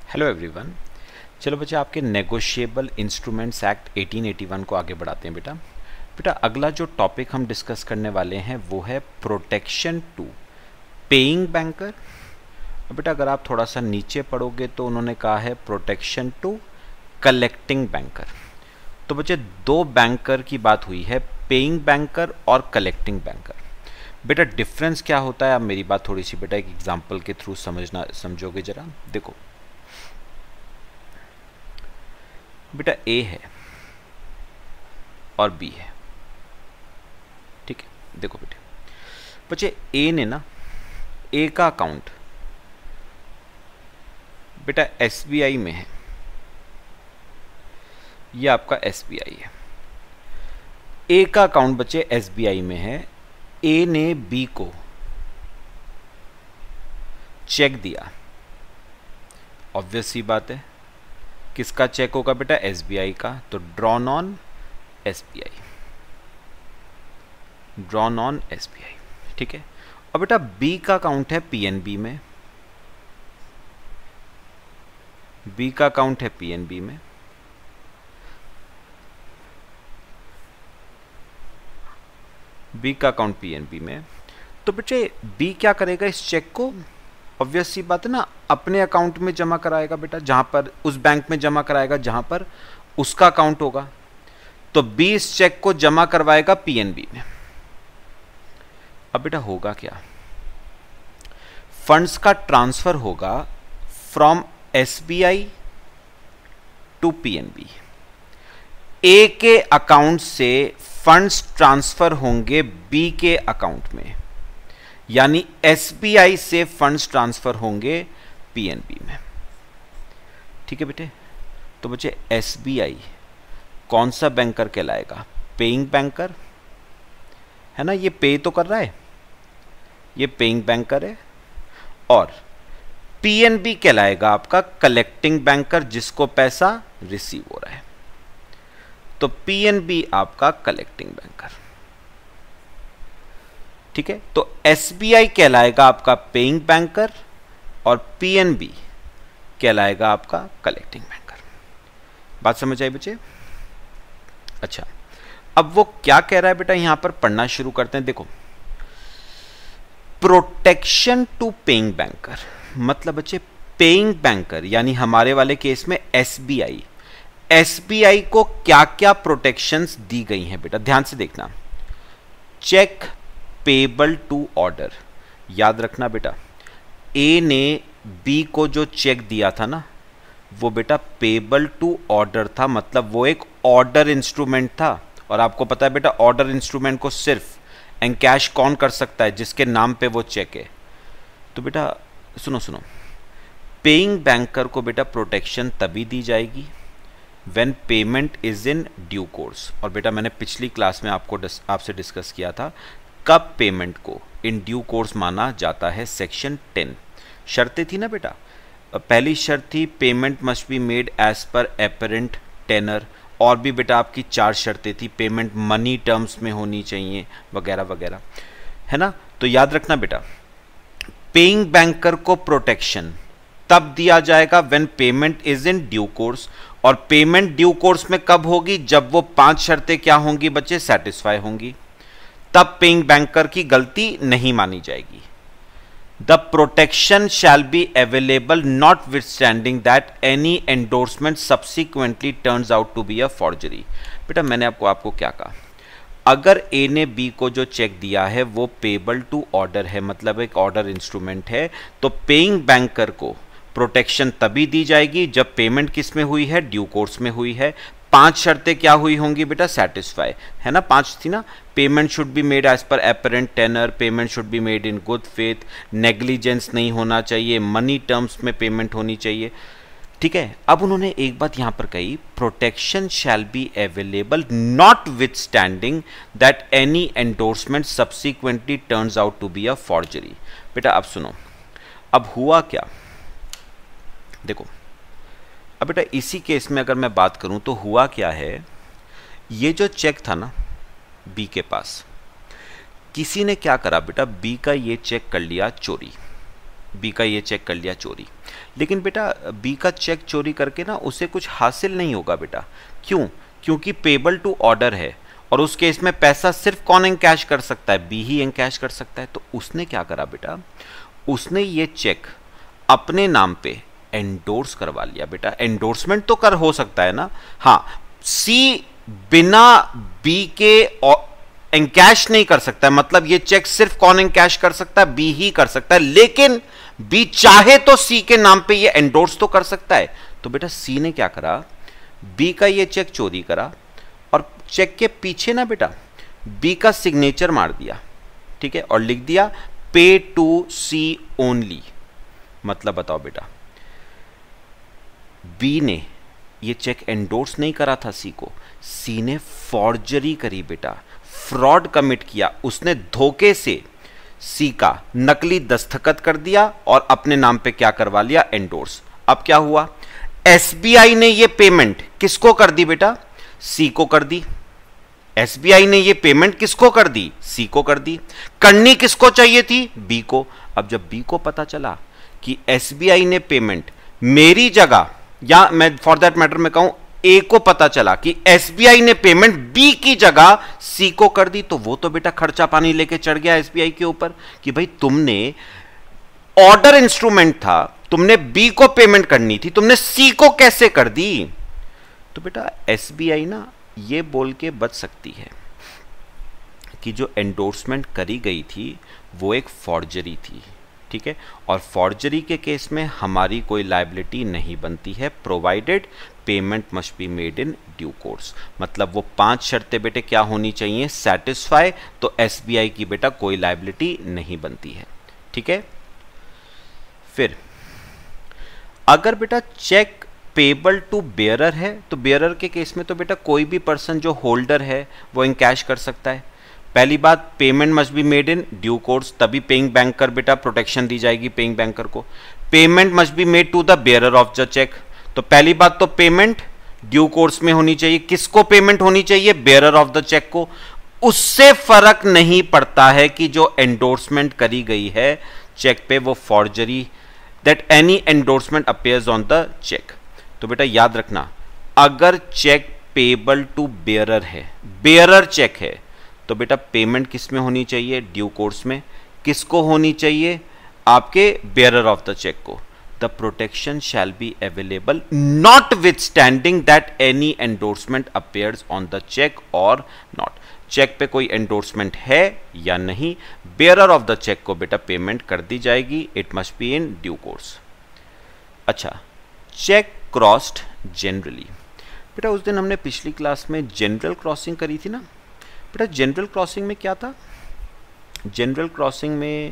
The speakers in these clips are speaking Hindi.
Hello everyone. चलो बच्चे, आपके नेगोशिएबल इंस्ट्रूमेंट्स एक्ट 1881 को आगे बढ़ाते हैं। बेटा अगला जो टॉपिक हम डिस्कस करने वाले हैं वो है प्रोटेक्शन टू पेइंग बैंकर। बेटा अगर आप थोड़ा सा नीचे पढ़ोगे तो उन्होंने कहा है प्रोटेक्शन टू कलेक्टिंग बैंकर। तो बच्चे दो बैंकर की बात हुई है, पेइंग बैंकर और कलेक्टिंग बैंकर। बेटा डिफरेंस क्या होता है, आप मेरी बात थोड़ी सी बेटा एक एग्जांपल के थ्रू समझोगे जरा। देखो बेटा ए है और बी है, ठीक है। देखो बच्चे ए ने ना, ए का अकाउंट बेटा एसबीआई में है, ये आपका एसबीआई है। ए का अकाउंट बच्चे एसबीआई में है। ए ने बी को चेक दिया, ऑब्वियस सी बात है किसका चेक होगा बेटा, एसबीआई का। तो drawn on SBI, drawn on SBI, ठीक है। और बेटा बी का अकाउंट है पीएनबी में, बी का अकाउंट है पीएनबी में। बी का अकाउंट पीएनबी में। तो बेटे बी क्या करेगा, इस चेक को ऑब्वियस सी बात है ना अपने अकाउंट में जमा कराएगा बेटा, जहां पर उस बैंक में जमा कराएगा जहां पर उसका अकाउंट होगा। तो बी इस चेक को जमा करवाएगा पीएनबी में। अब बेटा होगा क्या, फंड्स का ट्रांसफर होगा from SBI to PNB. A के अकाउंट से फंड्स ट्रांसफर होंगे बी के अकाउंट में, यानी एसबीआई से फंड्स ट्रांसफर होंगे पीएनबी में, ठीक है बेटे। तो बच्चे एसबीआई कौन सा बैंकर कहलाएगा, पेइंग बैंकर है ना, ये पे तो कर रहा है, ये पेइंग बैंकर है। और पीएनबी कहलाएगा आपका कलेक्टिंग बैंकर, जिसको पैसा रिसीव हो रहा है। तो पीएनबी आपका कलेक्टिंग बैंकर, ठीक है। तो एसबीआई कहलाएगा आपका पेइंग बैंकर और पीएनबी कहलाएगा आपका कलेक्टिंग बैंकर। बात समझ आई बच्चे? अच्छा, अब वो क्या कह रहा है बेटा, यहां पर पढ़ना शुरू करते हैं। देखो प्रोटेक्शन टू पेइंग बैंकर मतलब बच्चे पेइंग बैंकर यानी हमारे वाले केस में एसबीआई, एसबीआई को क्या क्या प्रोटेक्शंस दी गई हैं बेटा, ध्यान से देखना। चेक पेबल टू ऑर्डर, याद रखना बेटा, ए ने बी को जो चेक दिया था ना वो बेटा पेबल टू ऑर्डर था, मतलब वो एक ऑर्डर इंस्ट्रूमेंट था। और आपको पता है बेटा ऑर्डर इंस्ट्रूमेंट को सिर्फ एनकैश कौन कर सकता है, जिसके नाम पे वो चेक है। तो बेटा सुनो, पेइंग बैंकर को बेटा प्रोटेक्शन तभी दी जाएगी when payment is in due course. और बेटा मैंने पिछली क्लास में आपसे डिस्कस किया था कब पेमेंट को इन ड्यू कोर्स माना जाता है। सेक्शन 10 शर्तें थी ना बेटा, पहली शर्त थी payment must be made as per apparent tenor, और भी बेटा आपकी 4 शर्तें थी, पेमेंट मनी टर्म्स में होनी चाहिए वगैरह वगैरह, है ना। तो याद रखना बेटा पेइंग बैंकर को प्रोटेक्शन तब दिया जाएगा when payment is in due course. और पेमेंट ड्यू कोर्स में कब होगी, जब वो 5 शर्तें क्या होंगी बच्चे, सेटिस्फाई होंगी, तब पेइंग बैंकर की गलती नहीं मानी जाएगी। The protection shall be available not withstanding that any endorsement subsequently turns out to be a forgery. बेटा मैंने आपको क्या कहा, अगर ए ने बी को जो चेक दिया है वो पेबल टू ऑर्डर है, मतलब एक ऑर्डर इंस्ट्रूमेंट है, तो पेइंग बैंकर को प्रोटेक्शन तभी दी जाएगी जब पेमेंट किस में हुई है, ड्यू कोर्स में हुई है। 5 शर्तें क्या हुई होंगी बेटा, सेटिस्फाई, है ना, 5 थी ना। Payment should be made as per apparent tenor, payment should be made in good faith, negligence नहीं होना चाहिए, मनी टर्म्स में पेमेंट होनी चाहिए, ठीक है। अब उन्होंने एक बात यहां पर कही, protection shall be available notwithstanding that any endorsement subsequently turns out to be a forgery. बेटा अब सुनो, अब हुआ क्या, देखो अब बेटा इसी केस में अगर मैं बात करूं तो हुआ क्या है, ये जो चेक था ना बी के पास, किसी ने क्या करा बेटा, बी का ये चेक कर लिया चोरी, बी का ये चेक कर लिया चोरी। लेकिन बेटा बी का चेक चोरी करके ना उसे कुछ हासिल नहीं होगा बेटा। क्यों? क्योंकि पेबल टू ऑर्डर है और उस केस में पैसा सिर्फ कौन एनकैश कर सकता है? बी ही एनकैश कर सकता है। तो उसने क्या करा बेटा, उसने ये चेक अपने नाम पे एंडोर्स करवा लिया बेटा। एंडोर्समेंट तो कर हो सकता है ना, हाँ। सी बिना बी के एनकैश नहीं कर सकता है, मतलब ये चेक सिर्फ कौन एनकैश कर सकता है? बी ही कर सकता है। लेकिन बी चाहे तो सी के नाम पे ये एंडोर्स तो कर सकता है। तो बेटा सी ने क्या करा, बी का ये चेक चोरी करा और चेक के पीछे ना बेटा बी का सिग्नेचर मार दिया, ठीक है, और लिख दिया पे टू सी ओनली। मतलब बताओ बेटा, बी ने ये चेक एंडोर्स नहीं करा था सी को, सी ने फॉर्जरी करी बेटा, फ्रॉड कमिट किया। उसने धोखे से सी का नकली दस्तखत कर दिया और अपने नाम पे क्या करवा लिया? एंडोर्स। अब क्या हुआ, एसबीआई ने ये पेमेंट किसको कर दी बेटा? सी को कर दी। एसबीआई ने ये पेमेंट किसको कर दी? सी को कर दी। करनी किसको चाहिए थी? बी को। अब जब बी को पता चला कि एसबीआई ने पेमेंट मेरी जगह, या मैं फॉर दैट मैटर में कहूं ए को पता चला कि एसबीआई ने पेमेंट बी की जगह सी को कर दी, तो वो तो बेटा खर्चा पानी लेके चढ़ गया एसबीआई के ऊपर कि भाई तुमने ऑर्डर इंस्ट्रूमेंट था, तुमने बी को पेमेंट करनी थी, तुमने सी को कैसे कर दी? तो बेटा एसबीआई ना ये बोल के बच सकती है कि जो एंडोर्समेंट करी गई थी वो एक फॉर्जरी थी, ठीक है, और फॉर्जरी के केस में हमारी कोई लायबिलिटी नहीं बनती है, provided payment must be made in due course. मतलब वो 5 शर्तें बेटे क्या होनी चाहिए? सेटिस्फाई, तो एसबीआई की बेटा कोई लायबिलिटी नहीं बनती है, ठीक है। फिर अगर बेटा चेक पेबल टू बेयरर है, तो बेयरर के केस में तो बेटा कोई भी पर्सन जो होल्डर है वो इनकैश कर सकता है। पहली बात, payment must be made in due course, तभी पेइंग बैंकर बेटा प्रोटेक्शन दी जाएगी पेइंग बैंकर को। Payment must be made to the bearer of the cheque, तो पहली बात तो पेमेंट ड्यू कोर्स में होनी चाहिए। किसको पेमेंट होनी चाहिए? बेयरर ऑफ द चेक को। उससे फर्क नहीं पड़ता है कि जो एंडोर्समेंट करी गई है चेक पे वो forgery, that any endorsement appears on the cheque. तो बेटा याद रखना, अगर चेक पेबल टू बेयरर है, बेयरर चेक है, तो बेटा पेमेंट किस में होनी चाहिए? ड्यू कोर्स में। किसको होनी चाहिए? आपके बेयरर ऑफ द चेक को। The protection shall be available notwithstanding that any endorsement appears on the cheque और नॉट। चेक पे कोई एंडोर्समेंट है या नहीं, बेयरर ऑफ द चेक को बेटा पेमेंट कर दी जाएगी। It must be in due course. अच्छा, चेक क्रॉस्ड जनरली। बेटा उस दिन हमने पिछली क्लास में जनरल क्रॉसिंग करी थी ना बेटा। जनरल क्रॉसिंग में क्या था? जनरल क्रॉसिंग में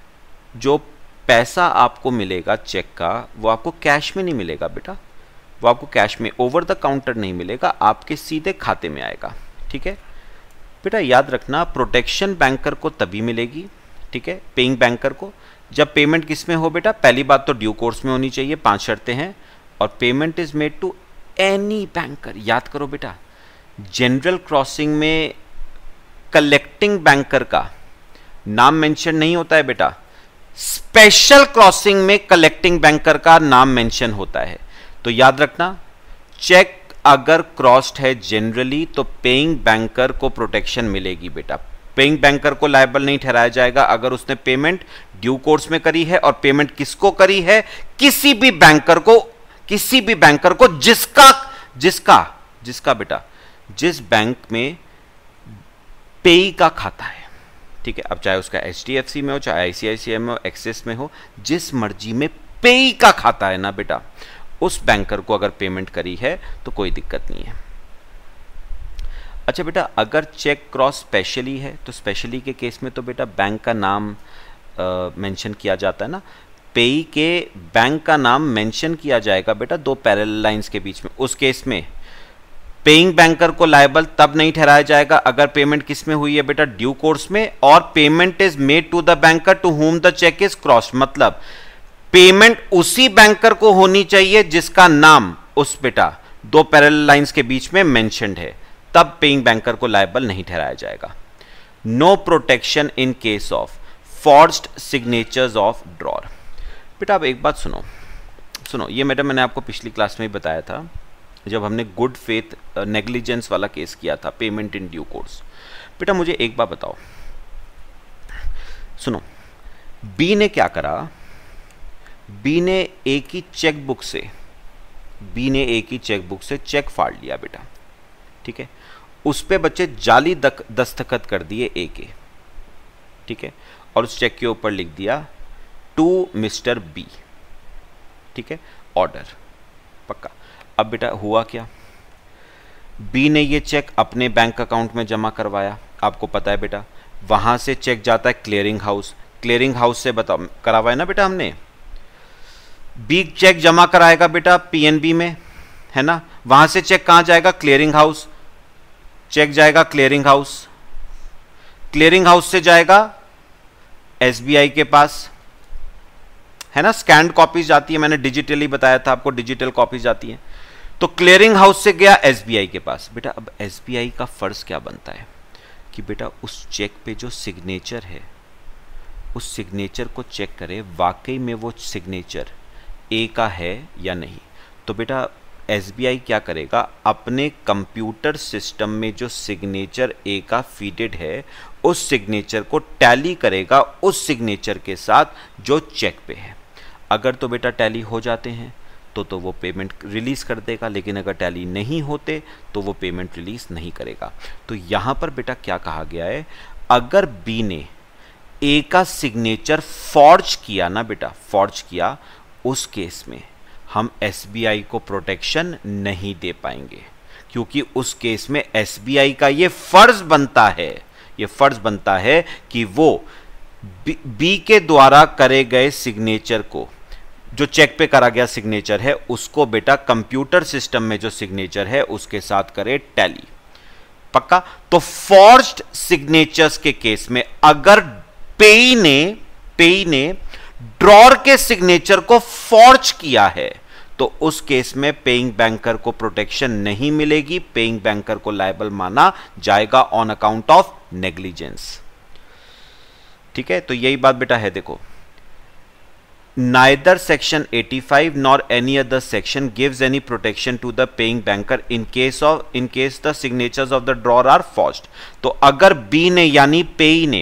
जो पैसा आपको मिलेगा चेक का, वो आपको कैश में नहीं मिलेगा बेटा, वो आपको कैश में ओवर द काउंटर नहीं मिलेगा, आपके सीधे खाते में आएगा, ठीक है बेटा। याद रखना, प्रोटेक्शन बैंकर को तभी मिलेगी, ठीक है, पेइंग बैंकर को, जब पेमेंट किस में हो बेटा? पहली बात तो ड्यू कोर्स में होनी चाहिए, 5 शर्तें हैं, और payment is made to any banker. याद करो बेटा, जनरल क्रॉसिंग में कलेक्टिंग बैंकर का नाम मेंशन नहीं होता है बेटा, स्पेशल क्रॉसिंग में कलेक्टिंग बैंकर का नाम मेंशन होता है। तो याद रखना, चेक अगर क्रॉस्ड है जनरली तो पेइंग बैंकर को प्रोटेक्शन मिलेगी बेटा। पेइंग बैंकर को लायबल नहीं ठहराया जाएगा अगर उसने पेमेंट ड्यू कोर्स में करी है, और पेमेंट किसको करी है? किसी भी बैंकर को, किसी भी बैंकर को जिसका जिसका जिसका बेटा जिस बैंक में पेई का खाता है, ठीक है। अब चाहे उसका एचडीएफसी में हो, चाहे आईसीआईसीआई में हो, एक्सिस में हो, जिस मर्जी में पेई का खाता है ना बेटा, उस बैंकर को अगर पेमेंट करी है तो कोई दिक्कत नहीं है। अच्छा बेटा, अगर चेक क्रॉस स्पेशली है तो स्पेशली के केस में तो बेटा बैंक का नाम मेंशन किया जाता है ना, पेई के बैंक का नाम मेंशन किया जाएगा बेटा 2 पैरेलल लाइंस के बीच में। उस केस में पेइंग बैंकर को लायबल तब नहीं ठहराया जाएगा अगर पेमेंट किस में हुई है बेटा? ड्यू कोर्स में, और payment is made to the banker to whom the cheque is crossed. मतलब पेमेंट उसी बैंकर को होनी चाहिए जिसका नाम उस बेटा 2 पैरेलल लाइंस के बीच में मेंशन्ड है, तब पेइंग बैंकर को लायबल नहीं ठहराया जाएगा। No protection in case of forged signatures of drawer. बेटा अब एक बात सुनो सुनो, ये मैडम मैंने आपको पिछली क्लास में ही बताया था जब हमने गुड फेथ नेग्लिजेंस वाला केस किया था, पेमेंट इन ड्यू कोर्स। बेटा मुझे एक बात बताओ, सुनो, बी ने क्या करा, बी ने ए की चेकबुक से चेक फाड़ लिया बेटा, ठीक है। उस पे बच्चे जाली दस्तखत कर दिए ए के, ठीक है, और उस चेक के ऊपर लिख दिया टू मिस्टर बी, ठीक है, ऑर्डर, पक्का। अब बेटा हुआ क्या, बी ने ये चेक अपने बैंक अकाउंट में जमा करवाया, आपको पता है बेटा, वहां से चेक जाता है क्लियरिंग हाउस से बताओ करवाया ना बेटा हमने, बी चेक जमा कराएगा बेटा पीएनबी में, है ना, वहां से चेक कहां जाएगा, क्लियरिंग हाउस, चेक जाएगा क्लियरिंग हाउस से जाएगा एसबीआई के पास, है ना, स्कैन्ड कॉपीज जाती है, मैंने डिजिटली बताया था आपको, डिजिटल कॉपीज जाती है, तो क्लियरिंग हाउस से गया एसबीआई के पास। बेटा अब एसबीआई का फर्ज क्या बनता है कि बेटा उस चेक पे जो सिग्नेचर है, उस सिग्नेचर को चेक करे वाकई में वो सिग्नेचर ए का है या नहीं। तो बेटा एसबीआई क्या करेगा, अपने कंप्यूटर सिस्टम में जो सिग्नेचर ए का फीडेड है उस सिग्नेचर को टैली करेगा उस सिग्नेचर के साथ जो चेक पे है। अगर तो बेटा टैली हो जाते हैं तो वो पेमेंट रिलीज कर देगा, लेकिन अगर टैली नहीं होते तो वो पेमेंट रिलीज नहीं करेगा। तो यहां पर बेटा क्या कहा गया है, अगर बी ने ए का सिग्नेचर फॉर्ज किया ना बेटा, फॉर्ज किया, उस केस में हम एसबीआई को प्रोटेक्शन नहीं दे पाएंगे, क्योंकि उस केस में एसबीआई का ये फर्ज बनता है कि वो बी के द्वारा करे गए सिग्नेचर को, जो चेक पे करा गया सिग्नेचर है, उसको बेटा कंप्यूटर सिस्टम में जो सिग्नेचर है उसके साथ करे टैली, पक्का। तो फॉर्ज्ड सिग्नेचर्स के केस में अगर पेई ने ड्रॉर के सिग्नेचर को फॉर्ज किया है तो उस केस में पेइंग बैंकर को प्रोटेक्शन नहीं मिलेगी, पेइंग बैंकर को लायबल माना जाएगा ऑन अकाउंट ऑफ नेग्लिजेंस, ठीक है। तो यही बात बेटा है, देखो, neither section 85 nor any other section gives any protection to the paying banker in case the signatures of the drawer are forged। तो अगर बी ने यानी पेई ने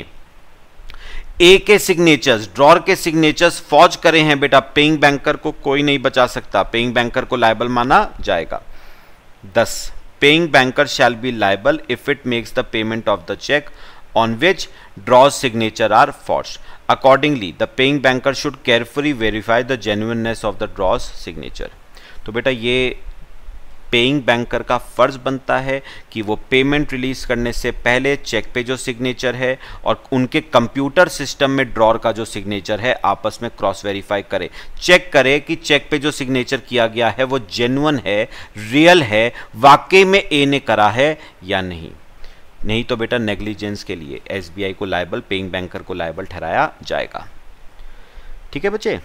ए के सिग्नेचर्स, ड्रॉर के सिग्नेचर्स फॉर्ज करे हैं बेटा, पेइंग बैंकर को कोई नहीं बचा सकता, पेइंग बैंकर को लायबल माना जाएगा। 10 paying banker shall be liable if it makes the payment of the cheque on which draw's signature are forged. Accordingly, the paying banker should carefully verify the genuineness of the draw's signature। तो बेटा ये पेइंग बैंकर का फर्ज बनता है कि वो पेमेंट रिलीज करने से पहले चेक पे जो सिग्नेचर है और उनके कंप्यूटर सिस्टम में ड्रॉर का जो सिग्नेचर है आपस में क्रॉस वेरीफाई करे, चेक करे कि चेक पे जो सिग्नेचर किया गया है वो जेन्युइन है, रियल है, वाकई में ए ने करा है या नहीं तो बेटा नेग्लिजेंस के लिए एसबीआई को लायबल, पेइंग बैंकर को लायबल ठहराया जाएगा, ठीक है बच्चे।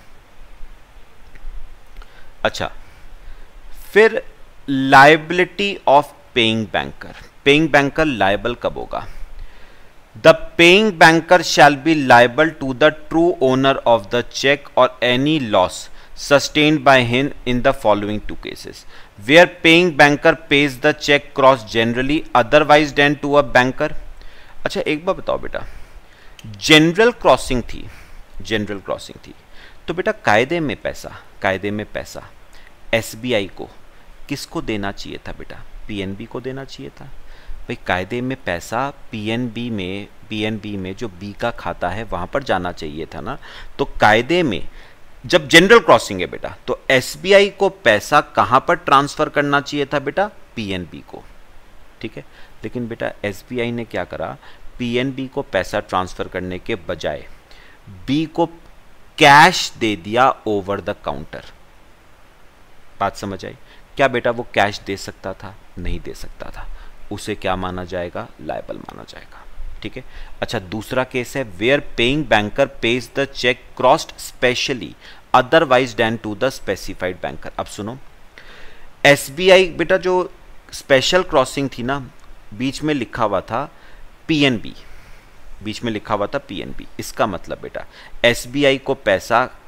अच्छा, फिर liability of paying banker liable कब होगा, the paying banker shall be liable to the true owner of the cheque और any loss sustained by him in the following two cases where paying banker pays the check cross generally otherwise than to a banker। अच्छा एक बार बताओ बेटा, जनरल क्रॉसिंग थी तो बेटा कायदे में पैसा एसबीआई को किसको देना चाहिए था बेटा, पीएनबी को देना चाहिए था। भाई कायदे में पैसा पीएनबी में जो बी का खाता है वहां पर जाना चाहिए था ना। तो कायदे में जब जनरल क्रॉसिंग है बेटा तो एसबीआई को पैसा कहां पर ट्रांसफर करना चाहिए था बेटा, पीएनबी को, ठीक है। लेकिन बेटा एसबीआई ने क्या करा, पीएनबी को पैसा ट्रांसफर करने के बजाय बी को कैश दे दिया ओवर द काउंटर। बात समझ आई क्या बेटा, वो कैश दे सकता था, नहीं दे सकता था, उसे क्या माना जाएगा, लायबल माना जाएगा, ठीक है। अच्छा दूसरा केस है where paying banker pays the cheque crossed specially otherwise than to the specified banker. अब सुनो, एसबीआई बेटा जो स्पेशल क्रॉसिंग थी ना, बीच में लिखा हुआ था पीएनबी, इसका मतलब बेटा एसबीआई को पैसा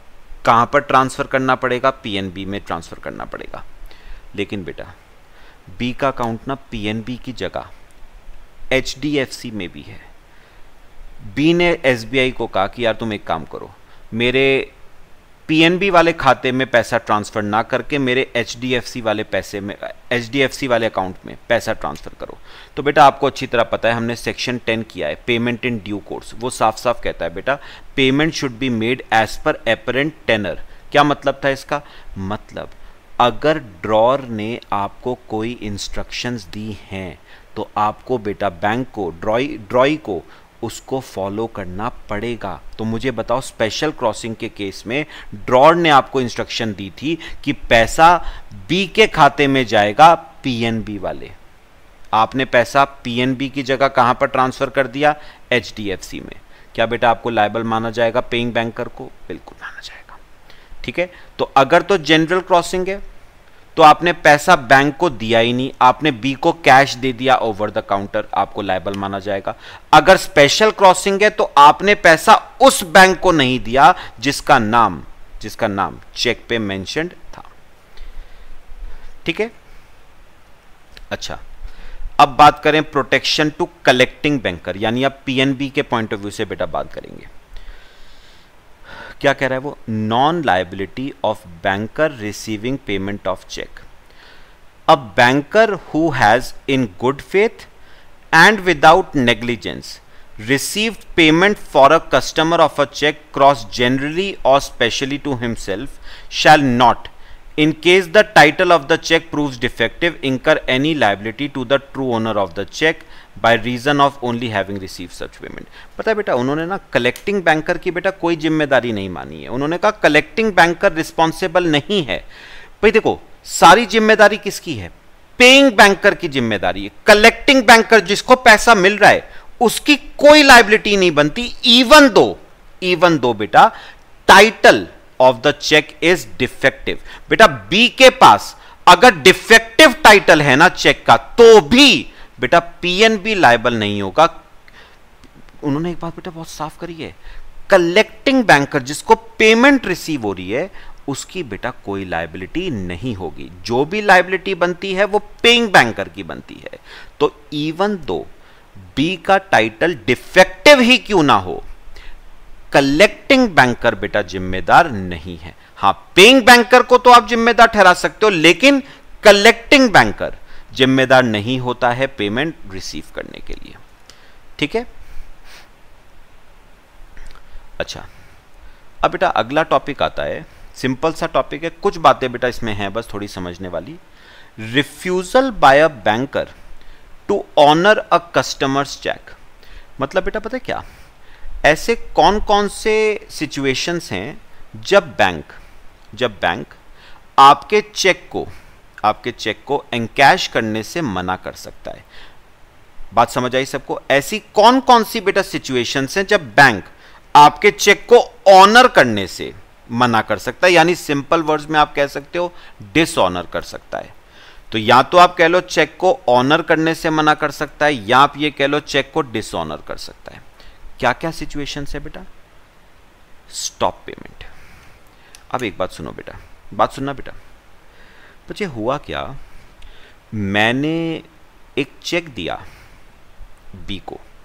कहां पर ट्रांसफर करना पड़ेगा? पीएनबी में ट्रांसफर करना पड़ेगा। लेकिन बेटा बी का अकाउंट ना पीएनबी की जगह एचडीएफसी में भी है। बी ने एसबीआई को कहा कि यार तुम एक काम करो, मेरे पीएनबी वाले खाते में पैसा ट्रांसफर ना करके मेरे एचडीएफसी वाले पैसे में, एचडीएफसी वाले अकाउंट में पैसा ट्रांसफर करो। तो बेटा आपको अच्छी तरह पता है, हमने सेक्शन 10 किया है, पेमेंट इन ड्यू कोर्स। वो साफ साफ कहता है बेटा payment should be made as per apparent tenor. क्या मतलब था इसका? मतलब अगर ड्रॉर ने आपको कोई इंस्ट्रक्शंस दी हैं तो आपको बेटा बैंक को, ड्रॉई को उसको फॉलो करना पड़ेगा। तो मुझे बताओ, स्पेशल क्रॉसिंग के केस में ड्रॉर ने आपको इंस्ट्रक्शन दी थी कि पैसा बी के खाते में जाएगा पीएनबी वाले, आपने पैसा पीएनबी की जगह कहां पर ट्रांसफर कर दिया? एचडीएफसी में। क्या बेटा आपको लायबल माना जाएगा पेइंग बैंकर को? बिल्कुल माना जाएगा। ठीक है, तो अगर तो जनरल क्रॉसिंग है तो आपने पैसा बैंक को दिया ही नहीं, आपने बी को कैश दे दिया ओवर द काउंटर, आपको लायबल माना जाएगा। अगर स्पेशल क्रॉसिंग है तो आपने पैसा उस बैंक को नहीं दिया जिसका नाम चेक पे मेंशन्ड था। ठीक है, अच्छा अब बात करें प्रोटेक्शन टू कलेक्टिंग बैंकर, यानी आप पीएनबी के पॉइंट ऑफ व्यू से बेटा बात करेंगे। क्या कह रहा है वो? Non liability of banker receiving payment of cheque. A banker who has in good faith and without negligence received payment for a customer of a check crossed generally or specially to himself shall not, in case the title of the check proves defective, incur any liability to the true owner of the check by reason of only having received such payment। पता है बेटा उन्होंने ना कलेक्टिंग बैंकर की बेटा कोई जिम्मेदारी नहीं मानी है। उन्होंने कहा कलेक्टिंग बैंकर रिस्पॉन्सिबल नहीं है। भाई देखो सारी जिम्मेदारी किसकी है? पेइंग बैंकर की जिम्मेदारी है। कलेक्टिंग बैंकर जिसको पैसा मिल रहा है उसकी कोई लायबिलिटी नहीं बनती, इवन दो बेटा title of the cheque is defective. बेटा बी के पास अगर डिफेक्टिव टाइटल है ना चेक का तो भी बेटा पीएनबी लायबल नहीं होगा। उन्होंने एक बात बेटा बहुत साफ करी है, कलेक्टिंग बैंकर जिसको पेमेंट रिसीव हो रही है उसकी बेटा कोई लायबिलिटी नहीं होगी। जो भी लायबिलिटी बनती है वो पेइंग बैंकर की बनती है। तो इवन दो बी का टाइटल डिफेक्टिव ही क्यों ना हो, कलेक्टिंग बैंकर बेटा जिम्मेदार नहीं है। हां पेइंग बैंकर को तो आप जिम्मेदार ठहरा सकते हो, लेकिन कलेक्टिंग बैंकर जिम्मेदार नहीं होता है पेमेंट रिसीव करने के लिए। ठीक है, अच्छा अब बेटा अगला टॉपिक आता है, सिंपल सा टॉपिक है, कुछ बातें बेटा इसमें हैं बस थोड़ी समझने वाली। Refusal by a banker to honour a customer's cheque. मतलब बेटा पता है क्या, ऐसे कौन कौन से सिचुएशंस हैं जब बैंक आपके चेक को एनकैश करने से मना कर सकता है। बात समझ आई सबको? ऐसी कौन कौन सी बेटा सिचुएशंस हैं जब बैंक आपके चेक को ऑनर करने से मना कर सकता है, यानी सिंपल वर्ड्स में आप कह सकते हो डिसऑनर कर सकता है। तो या तो आप कह लो चेक को ऑनर करने से मना कर सकता है, या आप ये कह लो चेक को डिसऑनर कर सकता है। क्या क्या सिचुएशंस है बेटा? Stop payment. अब एक बात सुनो बेटा, बात सुनना बेटा। बच्चे हुआ क्या, मैंने एक चेक दिया बी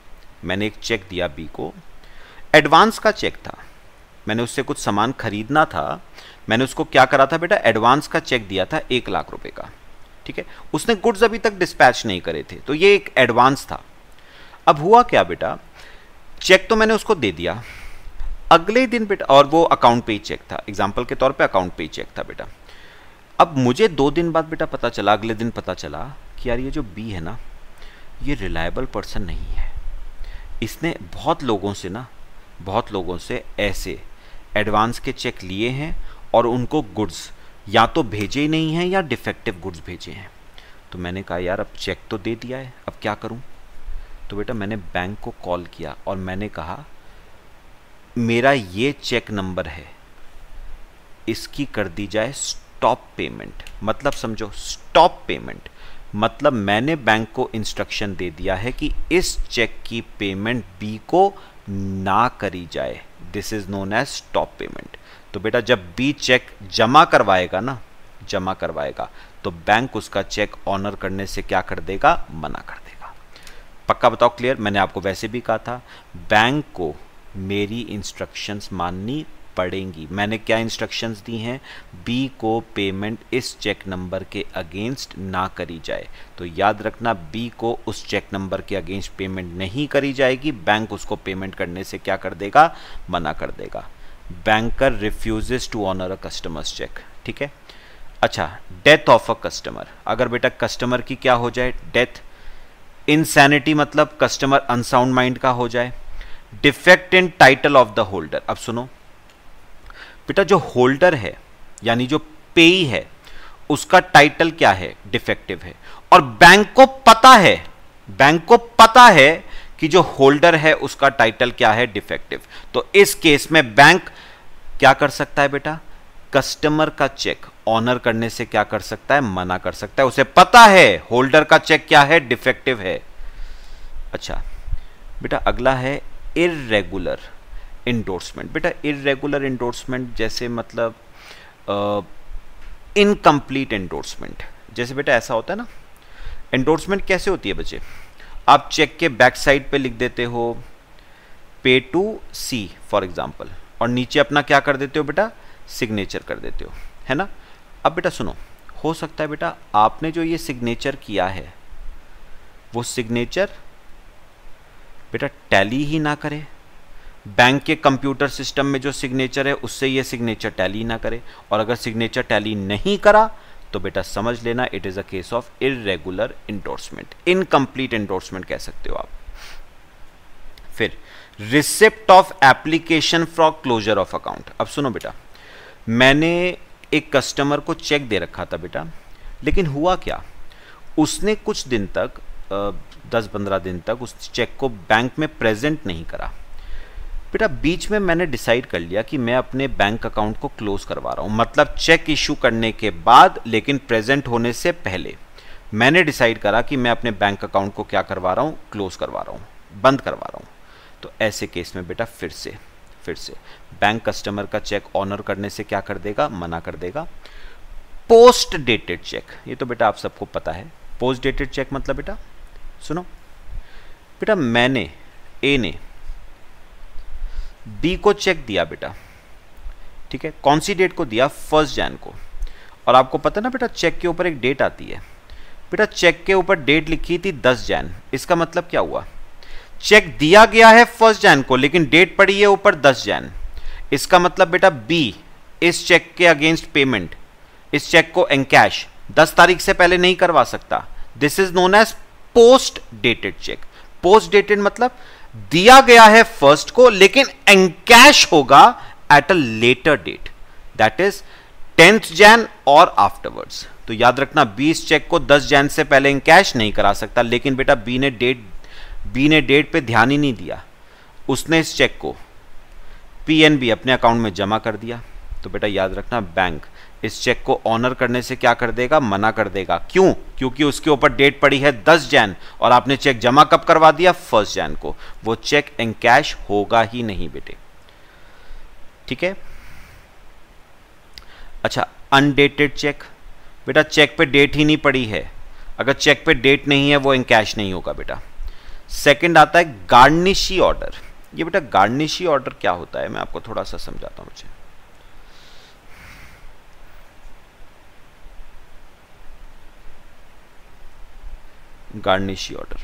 को, एडवांस का चेक था, मैंने उससे कुछ सामान खरीदना था, मैंने उसको क्या करा था बेटा, एडवांस का चेक दिया था 1 लाख रुपए का। ठीक है, उसने गुड्स अभी तक डिस्पैच नहीं करे थे, तो ये एक एडवांस था। अब हुआ क्या बेटा, चेक तो मैंने उसको दे दिया, अगले दिन बेटा, और वो अकाउंट पे ही चेक था, एग्जांपल के तौर पे अकाउंट पे ही चेक था बेटा। अब मुझे 2 दिन बाद बेटा पता चला, अगले दिन पता चला कि यार ये जो बी है ना, ये रिलायबल पर्सन नहीं है। इसने बहुत लोगों से ऐसे एडवांस के चेक लिए हैं और उनको गुड्स या तो भेजे ही नहीं हैं या डिफेक्टिव गुड्स भेजे हैं। तो मैंने कहा यार अब चेक तो दे दिया है, अब क्या करूं? तो बेटा मैंने बैंक को कॉल किया और मैंने कहा मेरा ये चेक नंबर है, इसकी कर दी जाए स्टॉप पेमेंट। मतलब समझो, स्टॉप पेमेंट मतलब मैंने बैंक को इंस्ट्रक्शन दे दिया है कि इस चेक की पेमेंट बी को ना करी जाए। This is known as stop payment. तो बेटा जब बी चेक जमा करवाएगा ना, जमा करवाएगा, तो बैंक उसका चेक ऑनर करने से क्या कर देगा, मना कर देगा। पक्का बताओ, क्लियर? मैंने आपको वैसे भी कहा था बैंक को मेरी इंस्ट्रक्शंस माननी पड़ेंगी। मैंने क्या इंस्ट्रक्शंस दी हैं, बी को पेमेंट इस चेक नंबर के अगेंस्ट ना करी जाए। तो याद रखना, बी को उस चेक नंबर के अगेंस्ट पेमेंट नहीं करी जाएगी, बैंक उसको पेमेंट करने से क्या कर देगा, मना कर देगा। Banker refuses to honour a customer's cheque, ठीक है। अच्छा, डेथ ऑफ अ कस्टमर, अगर बेटा कस्टमर की क्या हो जाए, डेथ। इनसैनिटी मतलब कस्टमर अनसाउंड माइंड का हो जाए। Defect in title of the holder, अब सुनो बेटा, जो होल्डर है यानी जो पेई है उसका टाइटल क्या है, डिफेक्टिव है, और बैंक को पता है, बैंक को पता है कि जो होल्डर है उसका टाइटल क्या है, डिफेक्टिव। तो इस केस में बैंक क्या कर सकता है बेटा, कस्टमर का चेक ऑनर करने से क्या कर सकता है, मना कर सकता है। उसे पता है होल्डर का चेक क्या है, डिफेक्टिव है। अच्छा बेटा, अगला है इर्रेगुलर इंडोर्समेंट। बेटा इर्रेगुलर इंडोर्समेंट जैसे मतलब इनकम्प्लीट इंडोर्समेंट, जैसे बेटा ऐसा होता है ना, इंडोर्समेंट कैसे होती है बच्चे, आप चेक के बैक साइड पे लिख देते हो पे टू सी फॉर एग्जांपल, और नीचे अपना क्या कर देते हो बेटा, सिग्नेचर कर देते हो, है ना। अब बेटा सुनो, हो सकता है बेटा आपने जो ये सिग्नेचर किया है वो सिग्नेचर बेटा टैली ही ना करे, बैंक के कंप्यूटर सिस्टम में जो सिग्नेचर है उससे ये सिग्नेचर टैली ना करे, और अगर सिग्नेचर टैली नहीं करा तो बेटा समझ लेना it is a case of irregular endorsement, incomplete endorsement कह सकते हो आप। फिर receipt of application for closure of account. अब सुनो बेटा, मैंने एक कस्टमर को चेक दे रखा था बेटा, लेकिन हुआ क्या, उसने कुछ दिन तक 10-15 दिन तक उस चेक को बैंक में प्रेजेंट नहीं करा। बेटा बीच में मैंने डिसाइड कर लिया कि मैं अपने बैंक अकाउंट को क्लोज करवा रहा हूँ, मतलब चेक इशू करने के बाद लेकिन प्रेजेंट होने से पहले मैंने डिसाइड करा कि मैं अपने बैंक अकाउंट को क्या करवा रहा हूँ, क्लोज करवा रहा हूँ, बंद करवा रहा हूँ। तो ऐसे केस में बेटा फिर से बैंक कस्टमर का चेक ऑनर करने से क्या कर देगा, मना कर देगा। पोस्ट डेटेड चेक, ये तो बेटा आप सबको पता है। पोस्ट डेटेड चेक मतलब बेटा सुनो, बेटा मैंने ए ने बी को चेक दिया बेटा, ठीक है, कौन सी डेट को दिया, 1 जनवरी को, और आपको पता है ना बेटा चेक के ऊपर एक डेट आती है। बेटा चेक के ऊपर डेट लिखी थी 10 जनवरी, इसका मतलब क्या हुआ, चेक दिया गया है 1 जनवरी को लेकिन डेट पड़ी है ऊपर 10 जनवरी। इसका मतलब बेटा बी इस चेक के अगेंस्ट पेमेंट, इस चेक को एनकैश 10 तारीख से पहले नहीं करवा सकता। This is known as post dated cheque. Post dated मतलब दिया गया है 1 को लेकिन एनकैश होगा at a later date, that is 10 जनवरी और आफ्टरवर्ड्स। तो याद रखना बी इस चेक को 10 जनवरी से पहले एनकैश नहीं करा सकता, लेकिन बेटा बी ने डेट पे ध्यान ही नहीं दिया, उसने इस चेक को पीएनबी अपने अकाउंट में जमा कर दिया। तो बेटा याद रखना बैंक इस चेक को ऑनर करने से क्या कर देगा, मना कर देगा। क्यों, क्योंकि उसके ऊपर डेट पड़ी है 10 जनवरी और आपने चेक जमा कब करवा दिया, 1 जनवरी को। वो चेक एनकैश होगा ही नहीं बेटे, ठीक है। अच्छा अनडेटेड चेक, बेटा चेक पे डेट ही नहीं पड़ी है, अगर चेक पे डेट नहीं है वो एनकैश नहीं होगा बेटा। सेकंड आता है गार्निशी ऑर्डर। ये बेटा गार्निशी ऑर्डर क्या होता है मैं आपको थोड़ा सा समझाता हूं। मुझे गार्निशी ऑर्डर,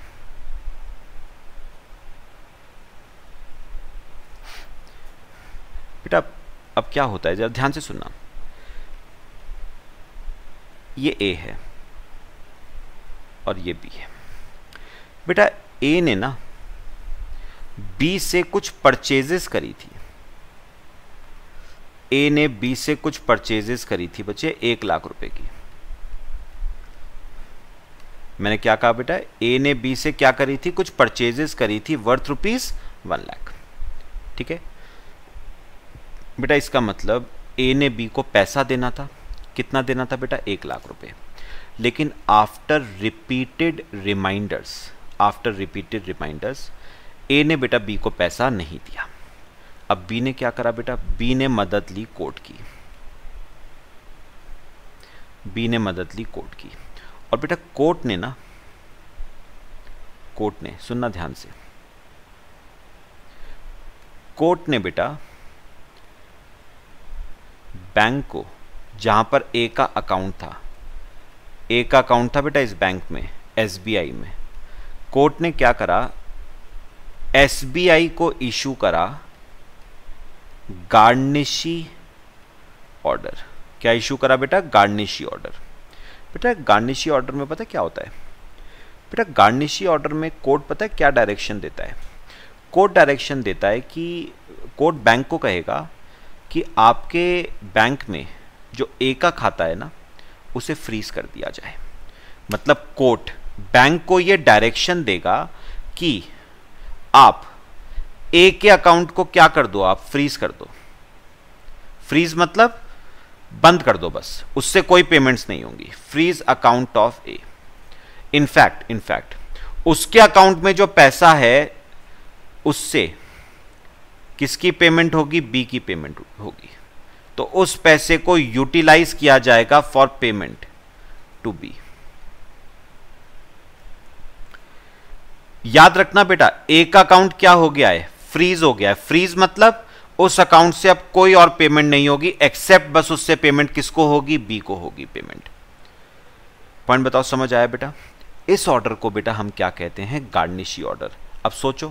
बेटा अब क्या होता है जरा ध्यान से सुनना। ये ए है और ये बी है। बेटा ए ने ना बी से कुछ परचेजेस करी थी, ए ने बी से कुछ परचेजेस करी थी बच्चे 1 लाख रुपए की। मैंने क्या कहा बेटा, ए ने बी से क्या करी थी, कुछ परचेजेस करी थी वर्थ ₹1 लाख, ठीक है। बेटा इसका मतलब ए ने बी को पैसा देना था, कितना देना था बेटा, 1 लाख रुपए, लेकिन आफ्टर रिपीटेड रिमाइंडर्स ए ने बेटा बी को पैसा नहीं दिया। अब बी ने क्या करा बेटा, बी ने मदद ली कोर्ट की, बी ने मदद ली कोर्ट की, और बेटा कोर्ट ने ना, कोर्ट ने, सुनना ध्यान से, कोर्ट ने बेटा बैंक को, जहां पर ए का अकाउंट था, ए का अकाउंट था बेटा इस बैंक में, एसबीआई में, कोर्ट ने क्या करा, एसबीआई को इशू करा गार्निशी ऑर्डर। क्या इशू करा बेटा, गार्निशी ऑर्डर। बेटा गार्निशी ऑर्डर में पता क्या होता है, बेटा गार्निशी ऑर्डर में कोर्ट पता है क्या डायरेक्शन देता है, कोर्ट डायरेक्शन देता है कि कोर्ट बैंक को कहेगा कि आपके बैंक में जो ए का खाता है ना, उसे फ्रीज कर दिया जाए। मतलब कोर्ट बैंक को यह डायरेक्शन देगा कि आप ए के अकाउंट को क्या कर दो, आप फ्रीज कर दो। फ्रीज मतलब बंद कर दो, बस उससे कोई पेमेंट्स नहीं होंगी। Freeze account of A. In fact उसके अकाउंट में जो पैसा है उससे किसकी पेमेंट होगी, बी की पेमेंट होगी। तो उस पैसे को यूटिलाइज किया जाएगा फॉर पेमेंट टू बी। याद रखना बेटा, ए का अकाउंट क्या हो गया है, फ्रीज हो गया है। फ्रीज मतलब उस अकाउंट से अब कोई और पेमेंट नहीं होगी, एक्सेप्ट बस उससे पेमेंट किसको होगी, बी को होगी पेमेंट। पॉइंट बताओ, समझ आया बेटा। इस ऑर्डर को बेटा हम क्या कहते हैं, गार्निशी ऑर्डर। अब सोचो,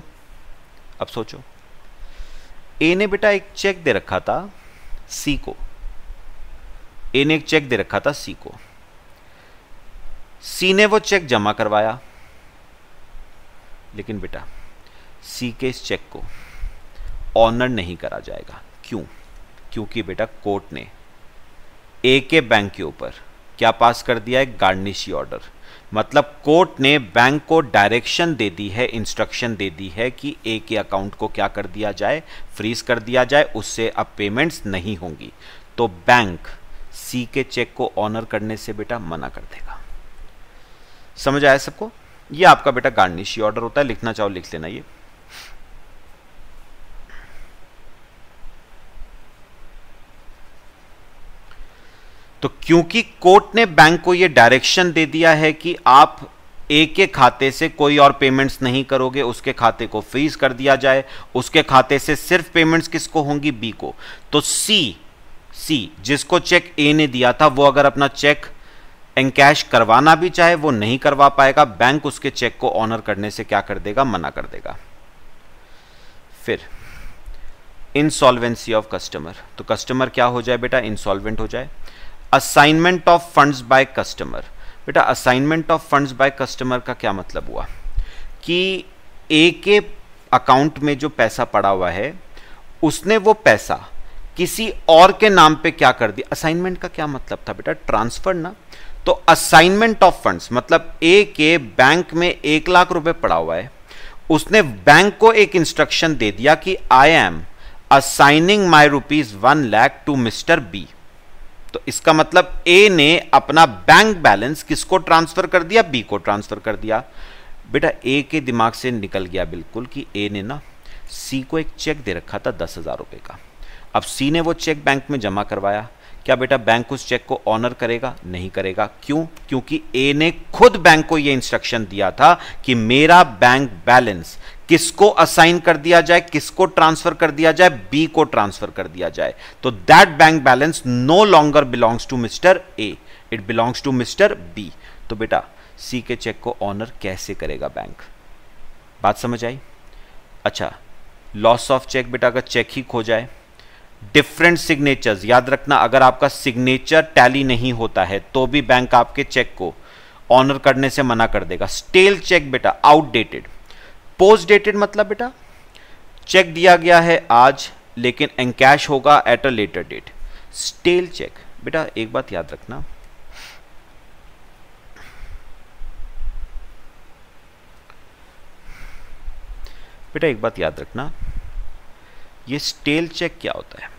ए ने बेटा एक चेक दे रखा था सी को, ए ने एक चेक दे रखा था सी को, सी ने वो चेक जमा करवाया, लेकिन बेटा सी के इस चेक को ऑनर नहीं करा जाएगा। क्यों? क्योंकि बेटा कोर्ट ने ए के बैंक के ऊपर क्या पास कर दिया है, गार्निशी ऑर्डर। मतलब कोर्ट ने बैंक को डायरेक्शन दे दी है, इंस्ट्रक्शन दे दी है कि ए के अकाउंट को क्या कर दिया जाए, फ्रीज कर दिया जाए, उससे अब पेमेंट्स नहीं होंगी। तो बैंक सी के चेक को ऑनर करने से बेटा मना कर देगा। समझ आया सबको? ये आपका बेटा गार्निशी ऑर्डर होता है। लिखना चाहो लिख लेना। ये तो क्योंकि कोर्ट ने बैंक को यह डायरेक्शन दे दिया है कि आप ए के खाते से कोई और पेमेंट्स नहीं करोगे, उसके खाते को फ्रीज कर दिया जाए, उसके खाते से सिर्फ पेमेंट्स किसको होंगी, बी को। तो सी जिसको चेक ए ने दिया था, वो अगर अपना चेक एनकैश करवाना भी चाहे वो नहीं करवा पाएगा। बैंक उसके चेक को ऑनर करने से क्या कर देगा, मना कर देगा। फिर इंसॉल्वेंसी ऑफ कस्टमर। तो कस्टमर क्या हो जाए बेटा, इंसॉल्वेंट हो जाए। Assignment of funds by customer. बेटा assignment of funds by customer का क्या मतलब हुआ कि ए के अकाउंट में जो पैसा पड़ा हुआ है, उसने वो पैसा किसी और के नाम पे क्या कर दिया। असाइनमेंट का क्या मतलब था बेटा, ट्रांसफर ना। तो असाइनमेंट ऑफ फंड्स मतलब ए के बैंक में 1 लाख रुपए पड़ा हुआ है, उसने बैंक को एक इंस्ट्रक्शन दे दिया कि I am assigning my ₹1 lakh to mister B. तो इसका मतलब ए ने अपना बैंक बैलेंस किसको ट्रांसफर कर दिया, बी को ट्रांसफर कर दिया। बेटा ए के दिमाग से निकल गया बिल्कुल कि ए ने ना सी को एक चेक दे रखा था 10,000 रुपए का। अब सी ने वो चेक बैंक में जमा करवाया। क्या बेटा बैंक उस चेक को ऑनर करेगा, नहीं करेगा। क्यों? क्योंकि ए ने खुद बैंक को यह इंस्ट्रक्शन दिया था कि मेरा बैंक बैलेंस किसको असाइन कर दिया जाए, किसको ट्रांसफर कर दिया जाए, बी को ट्रांसफर कर दिया जाए। तो that bank balance no longer belongs to mister A, it belongs to mister B. तो बेटा सी के चेक को ऑनर कैसे करेगा बैंक? बात समझ आई? अच्छा, लॉस ऑफ चेक। बेटा अगर चेक ही खो जाए, डिफरेंट सिग्नेचर्स। याद रखना, अगर आपका सिग्नेचर टैली नहीं होता है तो भी बैंक आपके चेक को ऑनर करने से मना कर देगा। स्टेल चेक बेटा आउटडेटेड। पोस्ट डेटेड मतलब बेटा चेक दिया गया है आज लेकिन एनकैश होगा at a later date. Stale cheque. बेटा एक बात याद रखना, बेटा एक बात याद रखना, ये स्टेल चेक क्या होता है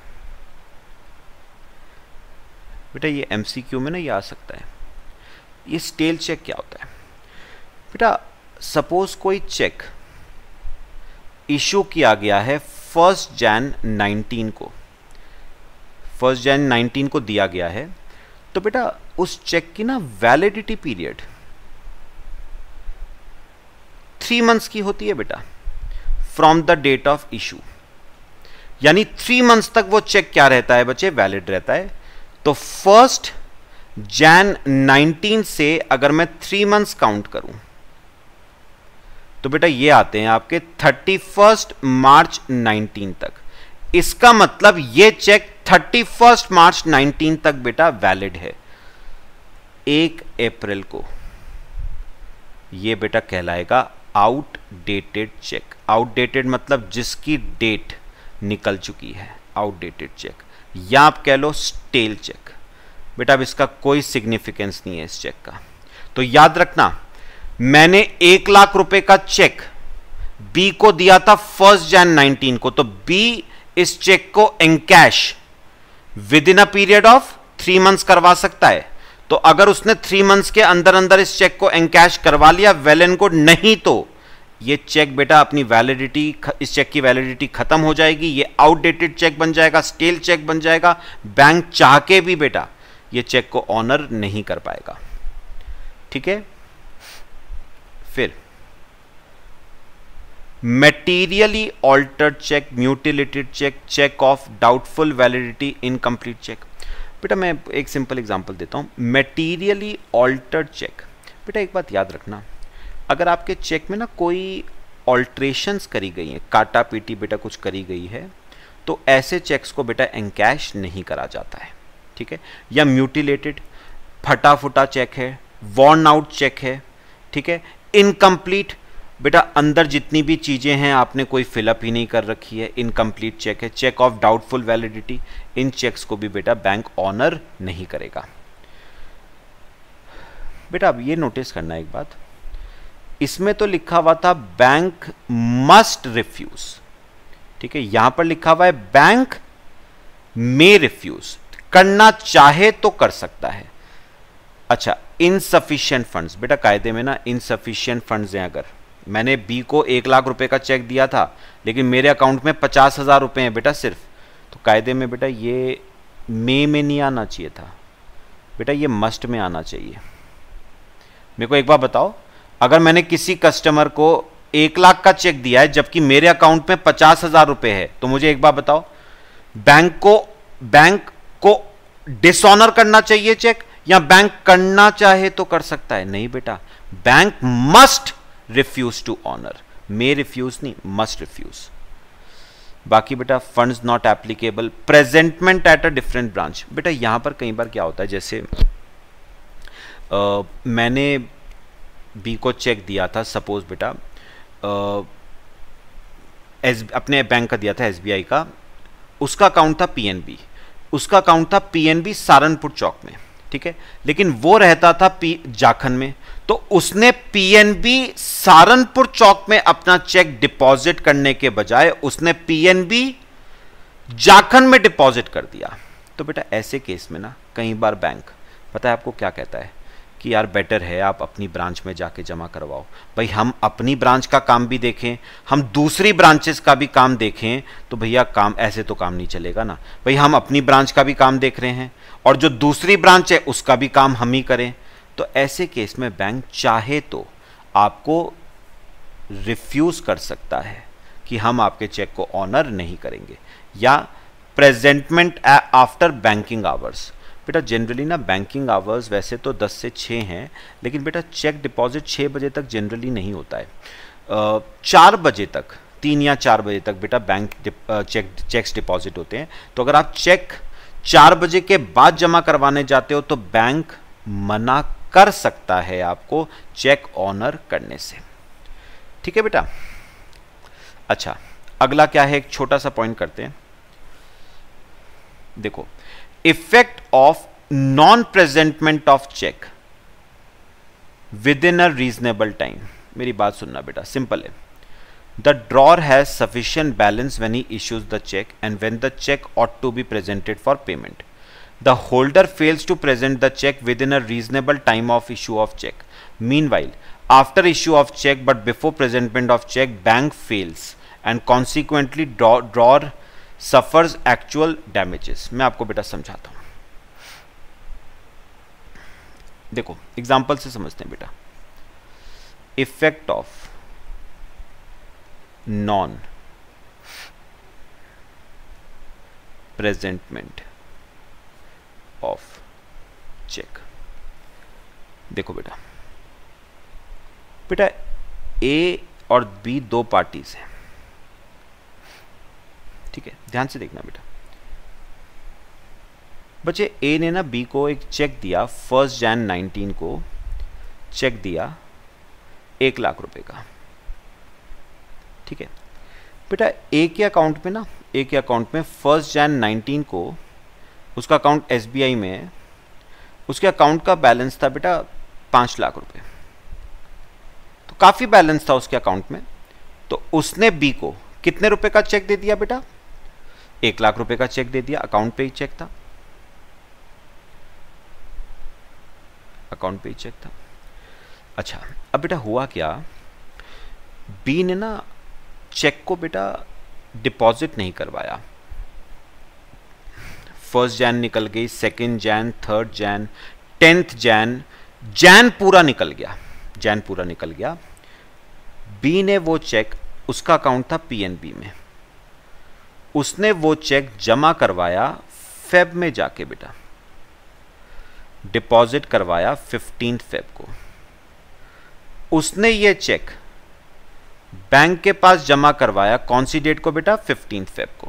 बेटा? ये एमसीक्यू में ना ये आ सकता है। ये स्टेल चेक क्या होता है बेटा? सपोज कोई चेक इशू किया गया है 1 जैन 19 को, 1 जैन 19 को दिया गया है, तो बेटा उस चेक की ना वैलिडिटी पीरियड 3 मंथ्स की होती है बेटा, from the date of issue. यानी 3 मंथ्स तक वो चेक क्या रहता है बच्चे, वैलिड रहता है। तो 1 जैन 19 से अगर मैं 3 मंथ्स काउंट करूं तो बेटा ये आते हैं आपके 31 मार्च 19 तक। इसका मतलब ये चेक 31 मार्च 19 तक बेटा वैलिड है। 1 अप्रैल को ये बेटा कहलाएगा आउटडेटेड चेक। आउटडेटेड मतलब जिसकी डेट निकल चुकी है, आउटडेटेड चेक, या आप कह लो स्टेल चेक। बेटा अब इसका कोई सिग्निफिकेंस नहीं है इस चेक का। तो याद रखना, मैंने 1 लाख रुपए का चेक बी को दिया था 1 जैन 19 को, तो बी इस चेक को encash within a period of 3 months करवा सकता है। तो अगर उसने 3 मंथ्स के अंदर अंदर इस चेक को एनकैश करवा लिया, वेल एंड गुड, नहीं तो ये चेक बेटा अपनी वैलिडिटी, इस चेक की वैलिडिटी खत्म हो जाएगी, ये आउटडेटेड चेक बन जाएगा, स्टेल चेक बन जाएगा। बैंक चाह के भी बेटा ये चेक को ऑनर नहीं कर पाएगा। ठीक है, फिर materially altered cheque, mutilated cheque, cheque of doubtful validity, incomplete cheque. बेटा मैं एक सिंपल एग्जांपल देता हूं, मेटीरियली ऑल्टर्ड चेक। बेटा एक बात याद रखना, अगर आपके चेक में ना कोई ऑल्ट्रेशंस करी गई हैं, काटा पीटी बेटा कुछ करी गई है, तो ऐसे चेक्स को बेटा एनकैश नहीं करा जाता है। ठीक है, या म्यूटिलेटेड, फटा फुटा चेक है, वॉर्न आउट चेक है, ठीक है, इनकम्प्लीट, बेटा अंदर जितनी भी चीजें हैं आपने कोई फिलअप ही नहीं कर रखी है, इनकम्प्लीट चेक है, चेक ऑफ डाउटफुल वैलिडिटी, इन चेक्स को भी बेटा बैंक ऑनर नहीं करेगा। बेटा अब ये नोटिस करना एक बात, इसमें तो लिखा हुआ था बैंक मस्ट रिफ्यूज, ठीक है, यहां पर लिखा हुआ है बैंक मे रिफ्यूज, करना चाहे तो कर सकता है। अच्छा, इनसफिशिएंट फंड्स, बेटा कायदे में ना इनसफिशिएंट फंड्स हैं, अगर मैंने बी को 1 लाख रुपए का चेक दिया था लेकिन मेरे अकाउंट में 50,000 रुपए हैं बेटा सिर्फ, तो कायदे में बेटा ये मे में नहीं आना चाहिए था बेटा, ये मस्ट में आना चाहिए। मेरे को एक बार बताओ, अगर मैंने किसी कस्टमर को 1 लाख का चेक दिया है जबकि मेरे अकाउंट में 50,000 रुपए है, तो मुझे एक बार बताओ, बैंक को डिसऑनर करना चाहिए चेक, या बैंक करना चाहे तो कर सकता है? नहीं बेटा, bank must refuse to honour, may refuse नहीं, मस्ट रिफ्यूज। बाकी बेटा funds not applicable, presentment at a different branch. बेटा यहां पर कई बार क्या होता है, जैसे मैंने बी को चेक दिया था, सपोज बेटा अपने बैंक का दिया था, एसबीआई का, उसका अकाउंट था पीएनबी, उसका अकाउंट था पीएनबी सहारनपुर चौक में, ठीक है, लेकिन वो रहता था जाखन में, तो उसने पीएनबी सहारनपुर चौक में अपना चेक डिपॉजिट करने के बजाय उसने पीएनबी जाखन में डिपॉजिट कर दिया। तो बेटा ऐसे केस में ना कई बार बैंक पता है आपको क्या कहता है कि यार बेटर है आप अपनी ब्रांच में जाके जमा करवाओ। भाई हम अपनी ब्रांच का काम भी देखें, हम दूसरी ब्रांचेस का भी काम देखें, तो भैया काम ऐसे तो काम नहीं चलेगा ना। भाई हम अपनी ब्रांच का भी काम देख रहे हैं और जो दूसरी ब्रांच है उसका भी काम हम ही करें। तो ऐसे केस में बैंक चाहे तो आपको रिफ्यूज कर सकता है कि हम आपके चेक को ऑनर नहीं करेंगे। या प्रेजेंटमेंट आफ्टर बैंकिंग आवर्स, बेटा जनरली ना बैंकिंग आवर्स वैसे तो 10 से 6 हैं, लेकिन बेटा चेक डिपॉजिट 6 बजे तक जनरली नहीं होता है। 4 बजे तक, 3 या 4 बजे तक बेटा बैंक चेक्स डिपॉजिट होते हैं। तो अगर आप चेक 4 बजे के बाद जमा करवाने जाते हो तो बैंक मना कर सकता है आपको चेक ऑनर करने से। ठीक है बेटा। अच्छा अगला क्या है, एक छोटा सा पॉइंट करते हैं। देखो, effect of non presentment of cheque within a reasonable time. मेरी बात सुनना बेटा, सिंपल है। The drawer has sufficient balance when he issues the cheque and when the cheque ought to be presented for payment. The holder fails to present the check within a reasonable time of issue of check. Meanwhile, after issue of check but before presentment of check, bank fails and consequently drawer suffers actual damages. मैं आपको बेटा समझाता हूं, देखो एग्जांपल से समझते हैं बेटा। Effect of non presentment of cheque. देखो बेटा, बेटा ए और बी दो पार्टीज हैं, ठीक है, ध्यान से देखना बेटा। बच्चे ए ने ना बी को एक चेक दिया 1 जन 19 को, चेक दिया 1 लाख रुपए का, ठीक है बेटा। ए के अकाउंट में ना, ए के अकाउंट में 1 जन 19 को उसका अकाउंट एसबीआई में है, उसके अकाउंट का बैलेंस था बेटा 5 लाख रुपए, तो काफी बैलेंस था उसके अकाउंट में। तो उसने बी को कितने रुपए का चेक दे दिया बेटा? 1 लाख रुपए का चेक दे दिया, अकाउंट पे ही चेक था, अकाउंट पे ही चेक था। अच्छा, अब बेटा हुआ क्या, बी ने ना चेक को बेटा डिपॉजिट नहीं करवाया। 1 जन निकल गई, 2 जन, 3 जन, 10 जन, जैन पूरा निकल गया, जैन पूरा निकल गया। बी ने वो चेक, उसका अकाउंट था पीएनबी में, उसने वो चेक जमा करवाया फेब में जाके बेटा, डिपॉजिट करवाया 15 फेब को। उसने ये चेक बैंक के पास जमा करवाया कौन सी डेट को बेटा? 15 फेब को।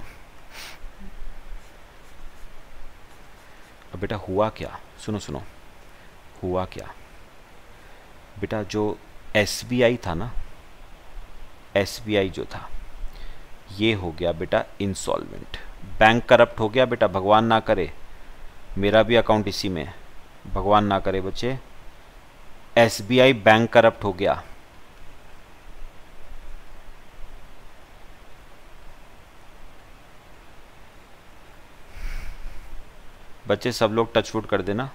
अब बेटा हुआ क्या, सुनो सुनो, हुआ क्या बेटा, जो एसबीआई था ना, एसबीआई जो था ये हो गया बेटा इंसॉल्वेंट, बैंक करप्ट हो गया बेटा, भगवान ना करे, मेरा भी अकाउंट इसी में है, भगवान ना करे बच्चे, एसबीआई बैंक करप्ट हो गया। बच्चे सब लोग टचवुड कर देना,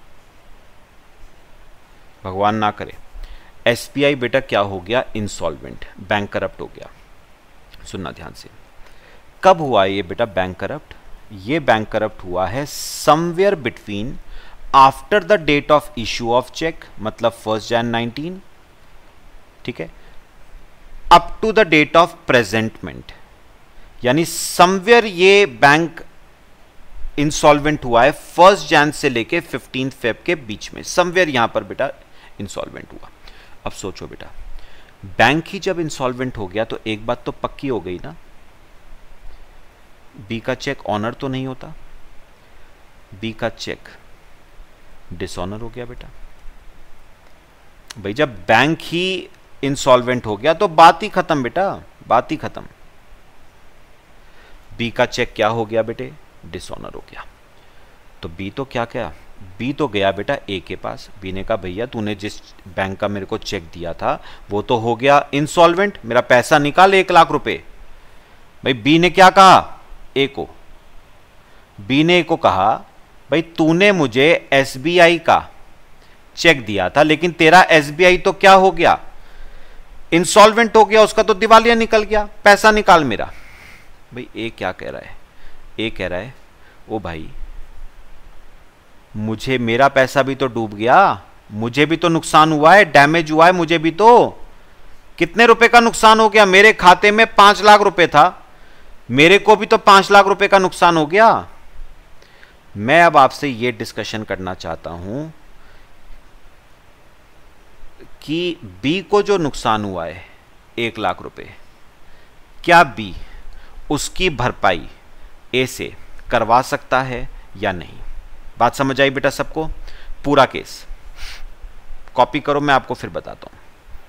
भगवान ना करे। एसबीआई बेटा क्या हो गया? इंसॉल्वेंट, बैंक करप्ट हो गया। सुनना ध्यान से, कब हुआ ये बेटा बैंक करप्ट? ये बैंक करप्ट हुआ है somewhere between after the date of issue of cheque, मतलब 1 जन 19, ठीक है, up to the date of presentment, यानी समवेयर ये बैंक इंसॉल्वेंट हुआ है 1 जन से लेके 15 फेब के बीच में, समवेयर यहां पर बेटा इंसॉल्वेंट हुआ। अब सोचो बेटा, बैंक ही जब इंसॉल्वेंट हो गया तो एक बात तो पक्की हो गई ना, बी का चेक ऑनर तो नहीं होता, बी का चेक डिसऑनर हो गया बेटा। भाई जब बैंक ही इंसॉल्वेंट हो गया तो बात ही खत्म बेटा, बात ही खत्म। बी का चेक क्या हो गया बेटे? डिसऑनर हो गया। तो बी तो क्या क्या, बी तो गया बेटा ए के पास, बी ने कहा भैया तूने जिस बैंक का मेरे को चेक दिया था वो तो हो गया इंसॉल्वेंट, मेरा पैसा निकाल 1 लाख रुपए। भाई बी ने क्या कहा ए को? बी ने ए को कहा भाई तूने मुझे एसबीआई का चेक दिया था, लेकिन तेरा एसबीआई तो क्या हो गया? इंसॉल्वेंट हो गया, उसका तो दिवालिया निकल गया, पैसा निकाल मेरा। भाई ए क्या कह रहा है? ए कह रहा है ओ भाई मुझे, मेरा पैसा भी तो डूब गया, मुझे भी तो नुकसान हुआ है, डैमेज हुआ है मुझे भी तो। कितने रुपए का नुकसान हो गया? मेरे खाते में 5 लाख रुपए था, मेरे को भी तो 5 लाख रुपए का नुकसान हो गया। मैं अब आपसे यह डिस्कशन करना चाहता हूं कि बी को जो नुकसान हुआ है 1 लाख रुपए, क्या बी उसकी भरपाई ए से करवा सकता है या नहीं? बात समझ आई बेटा सबको? पूरा केस कॉपी करो, मैं आपको फिर बताता हूं।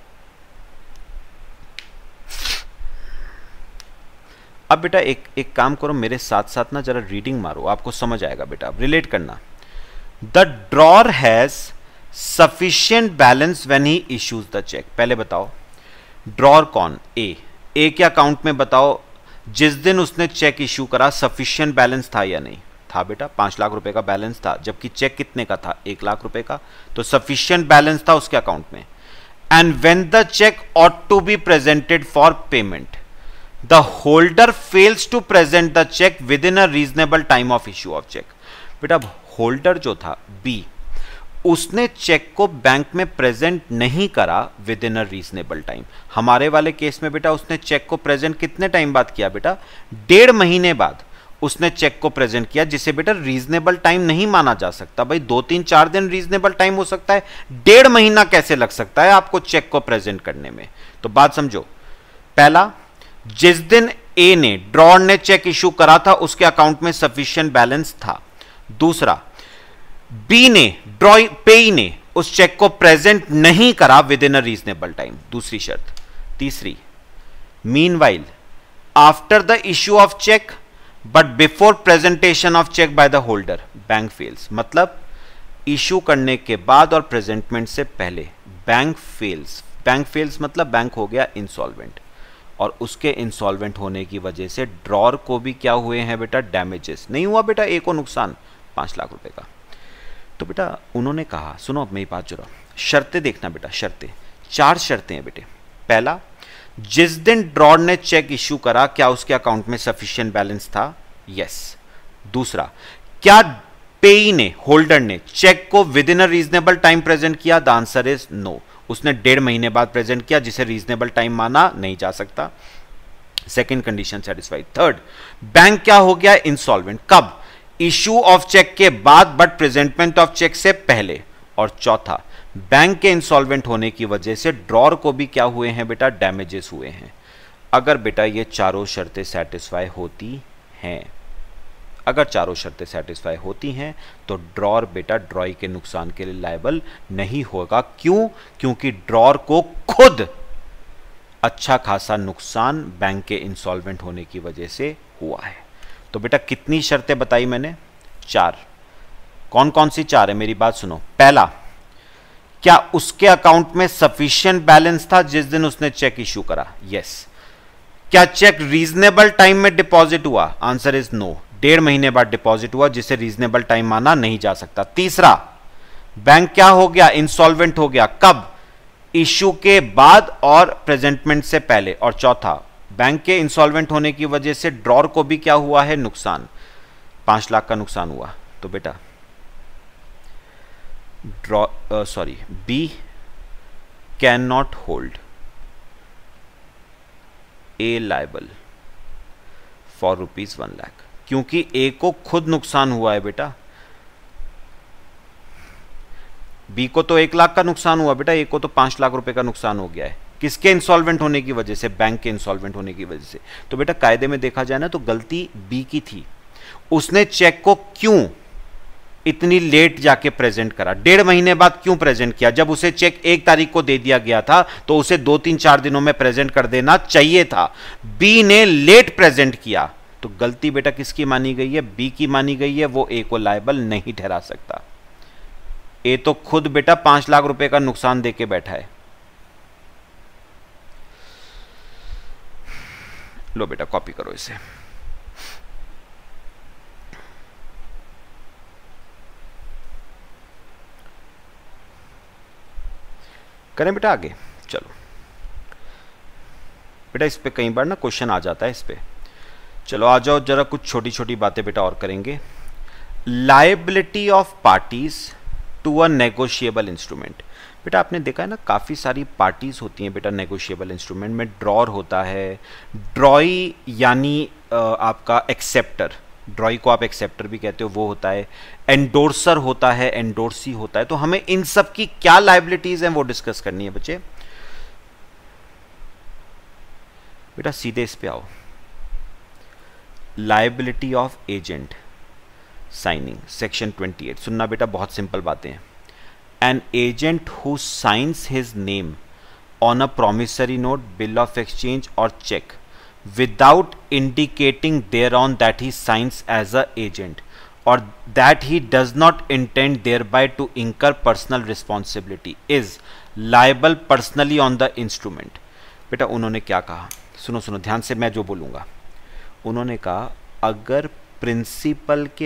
अब बेटा एक काम करो, मेरे साथ साथ ना जरा रीडिंग मारो, आपको समझ आएगा बेटा, रिलेट करना। The drawer has sufficient balance when he issues the cheque. पहले बताओ ड्रॉर कौन? ए के अकाउंट में बताओ जिस दिन उसने चेक इश्यू करा सफिशिएंट बैलेंस था या नहीं था? बेटा 5 लाख रुपए का बैलेंस था, जबकि चेक कितने का था? 1 लाख रुपए का, तो सफिशिएंट बैलेंस था उसके अकाउंट में। And when the cheque ought to be presented for payment, the holder fails to present the cheque within a reasonable time of issue of cheque. बेटा होल्डर जो था बी, उसने चेक को बैंक में प्रेजेंट नहीं करा within a reasonable time. हमारे वाले केस में बेटा उसने चेक को प्रेजेंट कितने टाइम बाद किया बेटा? 1.5 महीने बाद उसने चेक को प्रेजेंट किया, जिसे बेटा रीजनेबल टाइम नहीं माना जा सकता। भाई 2-3-4 दिन रीजनेबल टाइम हो सकता है, 1.5 महीना कैसे लग सकता है आपको चेक को प्रेजेंट करने में? तो बात समझो, पहला, जिस दिन ए ने ड्रॉर ने चेक इशू करा था उसके अकाउंट में सफिशिएंट बैलेंस था। दूसरा, बी ने पेई ने उस चेक को प्रेजेंट नहीं करा within a reasonable time, दूसरी शर्त। तीसरी, meanwhile after the issue of cheque but before presentation of cheque by the holder bank fails. मतलब इशू करने के बाद और प्रेजेंटमेंट से पहले बैंक फेल्स। बैंक फेल्स मतलब बैंक हो गया इंसॉल्वेंट, और उसके इंसॉल्वेंट होने की वजह से ड्रॉर को भी क्या हुए हैं बेटा? डैमेजेस। नहीं हुआ बेटा ए को नुकसान 5 लाख रुपए का। तो बेटा उन्होंने कहा, सुनो अब मेरी बात जरा, शर्तें देखना बेटा, शर्तें 4 शर्तें हैं बेटे। पहला, जिस दिन ड्रॉर ने चेक इश्यू करा क्या उसके अकाउंट में सफिशिएंट बैलेंस था? यस। दूसरा, क्या पेई ने, होल्डर ने चेक को within a reasonable time present किया? The answer is no. उसने 1.5 महीने बाद प्रेजेंट किया, जिसे रीजनेबल टाइम माना नहीं जा सकता। Second condition satisfied. Third, bank क्या हो गया? इंसॉल्वेंट। कब? इशू ऑफ चेक के बाद बट प्रेजेंटमेंट ऑफ चेक से पहले। और चौथा, बैंक के इंसॉल्वेंट होने की वजह से ड्रॉर को भी क्या हुए हैं बेटा? डैमेजेस हुए हैं। अगर बेटा ये चारों शर्तें सेटिस्फाई होती हैं, अगर चारों शर्तें सेटिस्फाई होती हैं तो ड्रॉर बेटा ड्रॉई के नुकसान के लिए लायबल नहीं होगा। क्यों? क्योंकि ड्रॉर को खुद अच्छा खासा नुकसान बैंक के इंसॉल्वेंट होने की वजह से हुआ है। तो बेटा कितनी शर्तें बताई मैंने? 4। कौन कौन सी 4 है मेरी बात सुनो। पहला, क्या उसके अकाउंट में सफिशिएंट बैलेंस था जिस दिन उसने चेक इश्यू करा? यस। क्या चेक रीजनेबल टाइम में डिपॉजिट हुआ? Answer is no. 1.5 महीने बाद डिपॉजिट हुआ, जिसे रीजनेबल टाइम माना नहीं जा सकता। तीसरा, बैंक क्या हो गया? इंसॉल्वेंट हो गया। कब? इश्यू के बाद और प्रेजेंटमेंट से पहले। और चौथा, बैंक के इंसॉल्वेंट होने की वजह से ड्रॉर को भी क्या हुआ है? नुकसान, 5 लाख का नुकसान हुआ। तो बेटा B can not hold A liable for ₹1 lakh, क्योंकि ए को खुद नुकसान हुआ है बेटा। बी को तो 1 लाख का नुकसान हुआ बेटा, ए को तो 5 लाख रुपए का नुकसान हो गया है। किसके इंसॉल्वेंट होने की वजह से? बैंक के इंसॉल्वेंट होने की वजह से। तो बेटा कायदे में देखा जाए ना तो गलती बी की थी। उसने चेक को क्यों इतनी लेट जाके प्रेजेंट करा? 1.5 महीने बाद क्यों प्रेजेंट किया? जब उसे चेक 1 तारीख को दे दिया गया था तो उसे 2-3-4 दिनों में प्रेजेंट कर देना चाहिए था। बी ने लेट प्रेजेंट किया, तो गलती बेटा किसकी मानी गई है? बी की मानी गई है। वो ए को लायबल नहीं ठहरा सकता। ए तो खुद बेटा 5 लाख रुपए का नुकसान देके बैठा है। लो बेटा कॉपी करो इसे। करें बेटा आगे? चलो बेटा इस पे कई बार ना क्वेश्चन आ जाता है इस पे। चलो आ जाओ, जरा कुछ छोटी छोटी बातें बेटा और करेंगे। Liability of parties to a negotiable instrument. बेटा आपने देखा है ना काफ़ी सारी पार्टीज होती हैं बेटा नेगोशिएबल इंस्ट्रूमेंट में। ड्रॉर होता है, ड्रॉई यानी आपका एक्सेप्टर, ड्रॉई को आप एक्सेप्टर भी कहते हो, वो होता है। एंडोर्सर होता है, एंडोर्सी होता है। तो हमें इन सब की क्या लायबिलिटीज हैं वो डिस्कस करनी है बच्चे। बेटा सीधे इस पे आओ। Liability of agent signing, section 28। सुनना बेटा बहुत सिंपल बातें हैं। An agent who signs his name on a promissory note, bill of exchange or check without indicating thereon that he signs as a agent or that he does not intend thereby to incur personal responsibility is liable personally on the instrument। बेटा उन्होंने क्या कहा? सुनो सुनो ध्यान से, मैं जो बोलूँगा। उन्होंने कहा अगर प्रिंसिपल के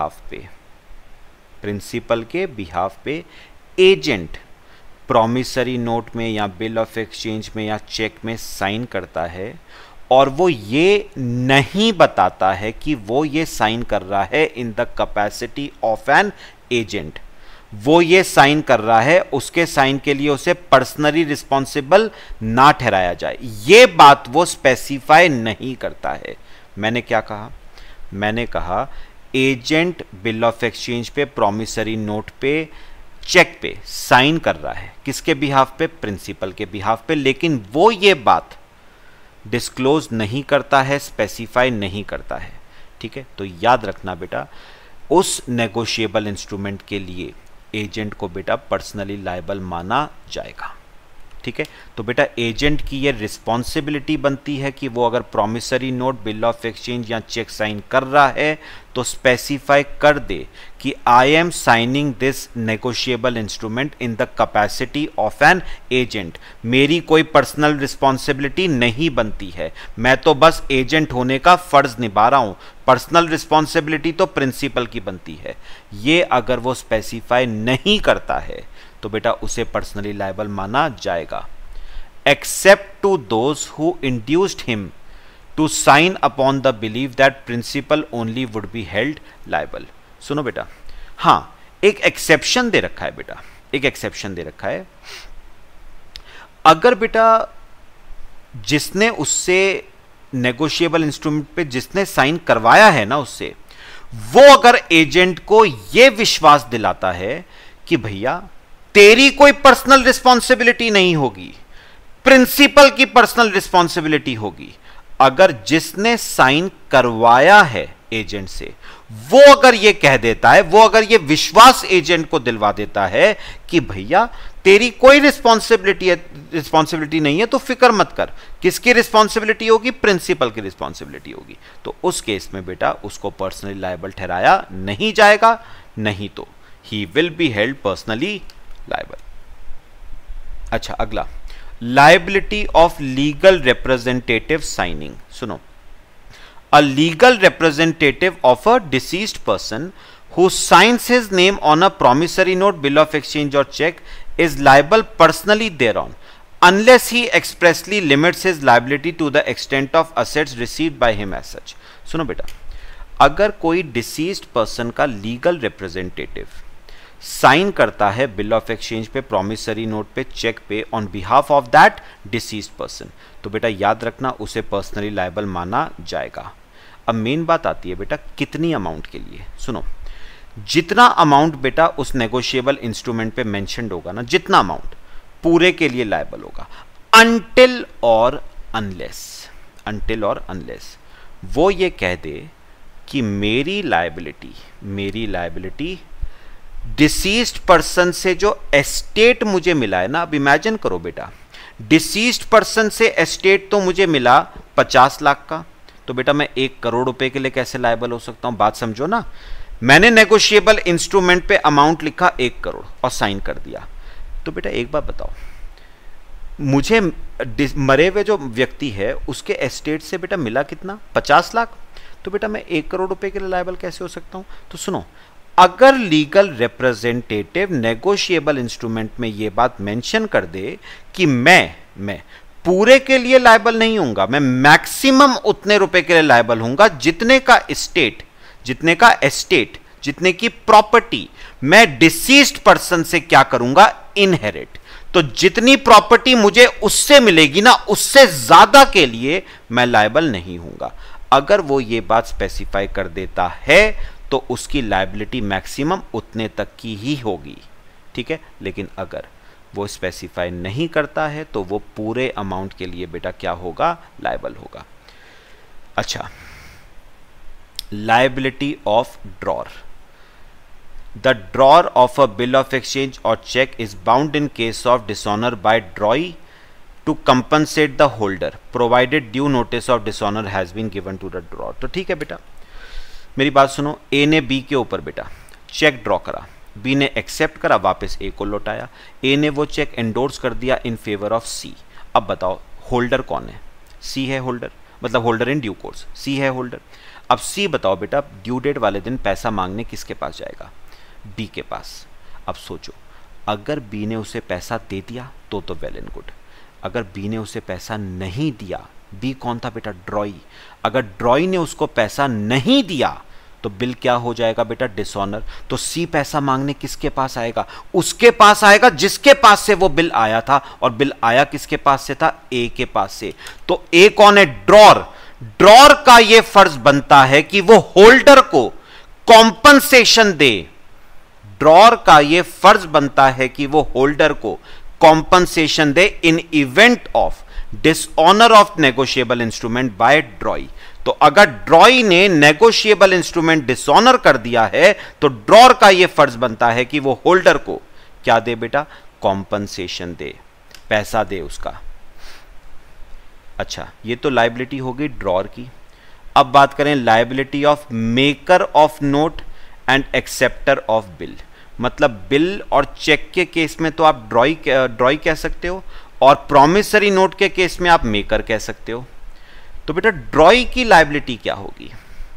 बिहाफ पे एजेंट प्रॉमिसरी नोट में या बिल ऑफ एक्सचेंज में या चेक में साइन करता है और वो ये नहीं बताता है कि वो ये साइन कर रहा है in the capacity of an agent, वो ये साइन कर रहा है, उसके साइन के लिए उसे पर्सनली रिस्पॉन्सिबल ना ठहराया जाए, ये बात वो स्पेसिफाई नहीं करता है। मैंने क्या कहा? मैंने कहा एजेंट बिल ऑफ एक्सचेंज पे, प्रॉमिसरी नोट पे, चेक पे साइन कर रहा है, किसके बिहाफ पे? प्रिंसिपल के बिहाफ पे, लेकिन वो ये बात डिस्क्लोज नहीं करता है, स्पेसिफाई नहीं करता है। ठीक है, तो याद रखना बेटा, उस नेगोशिएबल इंस्ट्रूमेंट के लिए एजेंट को बेटा पर्सनली लायबल माना जाएगा। ठीक है, तो बेटा एजेंट की ये रिस्पॉन्सिबिलिटी बनती है कि वो अगर promissory note, bill of exchange या चेक साइन कर रहा है तो स्पेसिफाई कर दे कि I am signing this negotiable instrument in the capacity of an agent. मेरी कोई पर्सनल रिस्पॉन्सिबिलिटी नहीं बनती है, मैं तो बस एजेंट होने का फर्ज निभा रहा हूं, पर्सनल रिस्पॉन्सिबिलिटी तो प्रिंसिपल की बनती है। ये अगर वो स्पेसिफाई नहीं करता है तो बेटा उसे पर्सनली लायबल माना जाएगा, except to those who induced him to sign upon the believe that principal only would be held liable. सुनो बेटा, हां एक एक्सेप्शन दे रखा है बेटा, एक एक्सेप्शन दे रखा है। अगर बेटा जिसने उससे नेगोशिएबल इंस्ट्रूमेंट पे जिसने साइन करवाया है ना, उससे वो अगर एजेंट को यह विश्वास दिलाता है कि भैया तेरी कोई पर्सनल रिस्पॉन्सिबिलिटी नहीं होगी, प्रिंसिपल की पर्सनल रिस्पॉन्सिबिलिटी होगी, अगर जिसने साइन करवाया है एजेंट से वो अगर ये कह देता है, वो अगर ये विश्वास एजेंट को दिलवा देता है कि भैया तेरी कोई रिस्पॉन्सिबिलिटी नहीं है, तो फिक्र मत कर, किसकी रिस्पॉन्सिबिलिटी होगी? प्रिंसिपल की रिस्पॉन्सिबिलिटी होगी, तो उस केस में बेटा उसको पर्सनली लायबल ठहराया नहीं जाएगा, नहीं तो he will be held personally liable. अच्छा, अगला liability of legal representative signing. सुनो, a legal representative of a deceased person who signs his name on a promissory note, bill of exchange or check is liable personally thereon unless he expressly limits his liability to the extent of assets received by him as such। सुनो बेटा, अगर कोई डिसीज्ड पर्सन का लीगल रिप्रेजेंटेटिव साइन करता है बिल ऑफ एक्सचेंज पे, प्रॉमिसरी नोट पे, चेक पे on behalf of that deceased person, तो बेटा याद रखना उसे पर्सनली लायबल माना जाएगा। अब मेन बात आती है बेटा कितनी अमाउंट के लिए। सुनो, जितना अमाउंट बेटा उस नेगोशिएबल इंस्ट्रूमेंट पे मेंशन्ड होगा ना, जितना अमाउंट पूरे के लिए लायबल होगा, अनटिल और अनलेस, अनटिल और अनलेस वो ये कह दे कि मेरी लायबिलिटी डिसीज्ड पर्सन से जो एस्टेट मुझे मिला है ना, अब इमेजिन करो बेटा, डिसीज्ड पर्सन से एस्टेट तो मुझे मिला 50 लाख का, तो बेटा मैं 1 करोड़ रुपए के लिए कैसे लायबल हो सकता हूं? बात समझो ना, मैंने नेगोशिएबल इंस्ट्रूमेंट पे अमाउंट लिखा 1 करोड़ और साइन कर दिया, तो बेटा एक बात बताओ, मुझे मरे हुए जो व्यक्ति है उसके एस्टेट से बेटा मिला कितना? 50 लाख, तो बेटा मैं 1 करोड़ रुपए के लिए लायबल कैसे हो सकता हूं? तो सुनो, अगर लीगल रिप्रेजेंटेटिव नेगोशिएबल इंस्ट्रूमेंट में यह बात मेंशन कर दे कि मैं पूरे के लिए लायबल नहीं होऊंगा, मैं मैक्सिमम उतने रुपए के लिए लायबल होऊंगा जितने का एस्टेट, जितने की प्रॉपर्टी मैं डिसीज्ड पर्सन से क्या करूंगा? इनहेरिट, तो जितनी प्रॉपर्टी मुझे उससे मिलेगी ना, उससे ज्यादा के लिए मैं लायबल नहीं होऊंगा। अगर वो ये बात स्पेसिफाई कर देता है तो उसकी लायबिलिटी मैक्सिमम उतने तक की ही होगी, ठीक है। लेकिन अगर वो स्पेसिफाई नहीं करता है तो वो पूरे अमाउंट के लिए बेटा क्या होगा? लायबल होगा। अच्छा, liability of drawer. The drawer of a bill of exchange और cheque is bound in case of dishonour by drawee to compensate the holder provided due notice of dishonour has been given to the drawer. तो ठीक है बेटा, मेरी बात सुनो, ए ने बी के ऊपर बेटा चेक ड्रॉ करा, बी ने एक्सेप्ट करा, वापस ए को लौटाया, ए ने वो चेक एंडोर्स कर दिया इन फेवर ऑफ सी। अब बताओ होल्डर कौन है? सी है होल्डर, मतलब holder in due course, C है होल्डर। अब सी बताओ बेटा ड्यू डेट वाले दिन पैसा मांगने किसके पास जाएगा? बी के पास। अब सोचो, अगर बी ने उसे पैसा दे दिया तो वेल एंड गुड, अगर बी ने उसे पैसा नहीं दिया बी कौन था बेटा? ड्रॉई। अगर ड्रॉई ने उसको पैसा नहीं दिया तो बिल क्या हो जाएगा बेटा? डिसऑनर। तो सी पैसा मांगने किसके पास आएगा? उसके पास आएगा जिसके पास से वो बिल आया था, और बिल आया किसके पास से था? ए के पास से। तो ए कौन है? ड्रॉर। ड्रॉर का ये फर्ज बनता है कि वो होल्डर को कॉम्पनसेशन दे। ड्रॉर का ये फर्ज बनता है कि वो होल्डर को कॉम्पनसेशन दे in event of dishonour of negotiable instrument by drawee. तो अगर ड्रॉई ने नेगोशिएबल इंस्ट्रूमेंट डिसऑनर कर दिया है तो ड्रॉर का यह फर्ज बनता है कि वो होल्डर को क्या दे बेटा? कॉम्पनसेशन दे, पैसा दे उसका। अच्छा, ये तो लायबिलिटी हो गई ड्रॉर की। अब बात करें liability of maker of note and acceptor of bill. मतलब बिल और चेक के केस में तो आप ड्रॉई कह सकते हो, और प्रॉमिसरी नोट के केस में आप मेकर कह सकते हो। तो बेटा ड्रॉई की लायबिलिटी क्या होगी?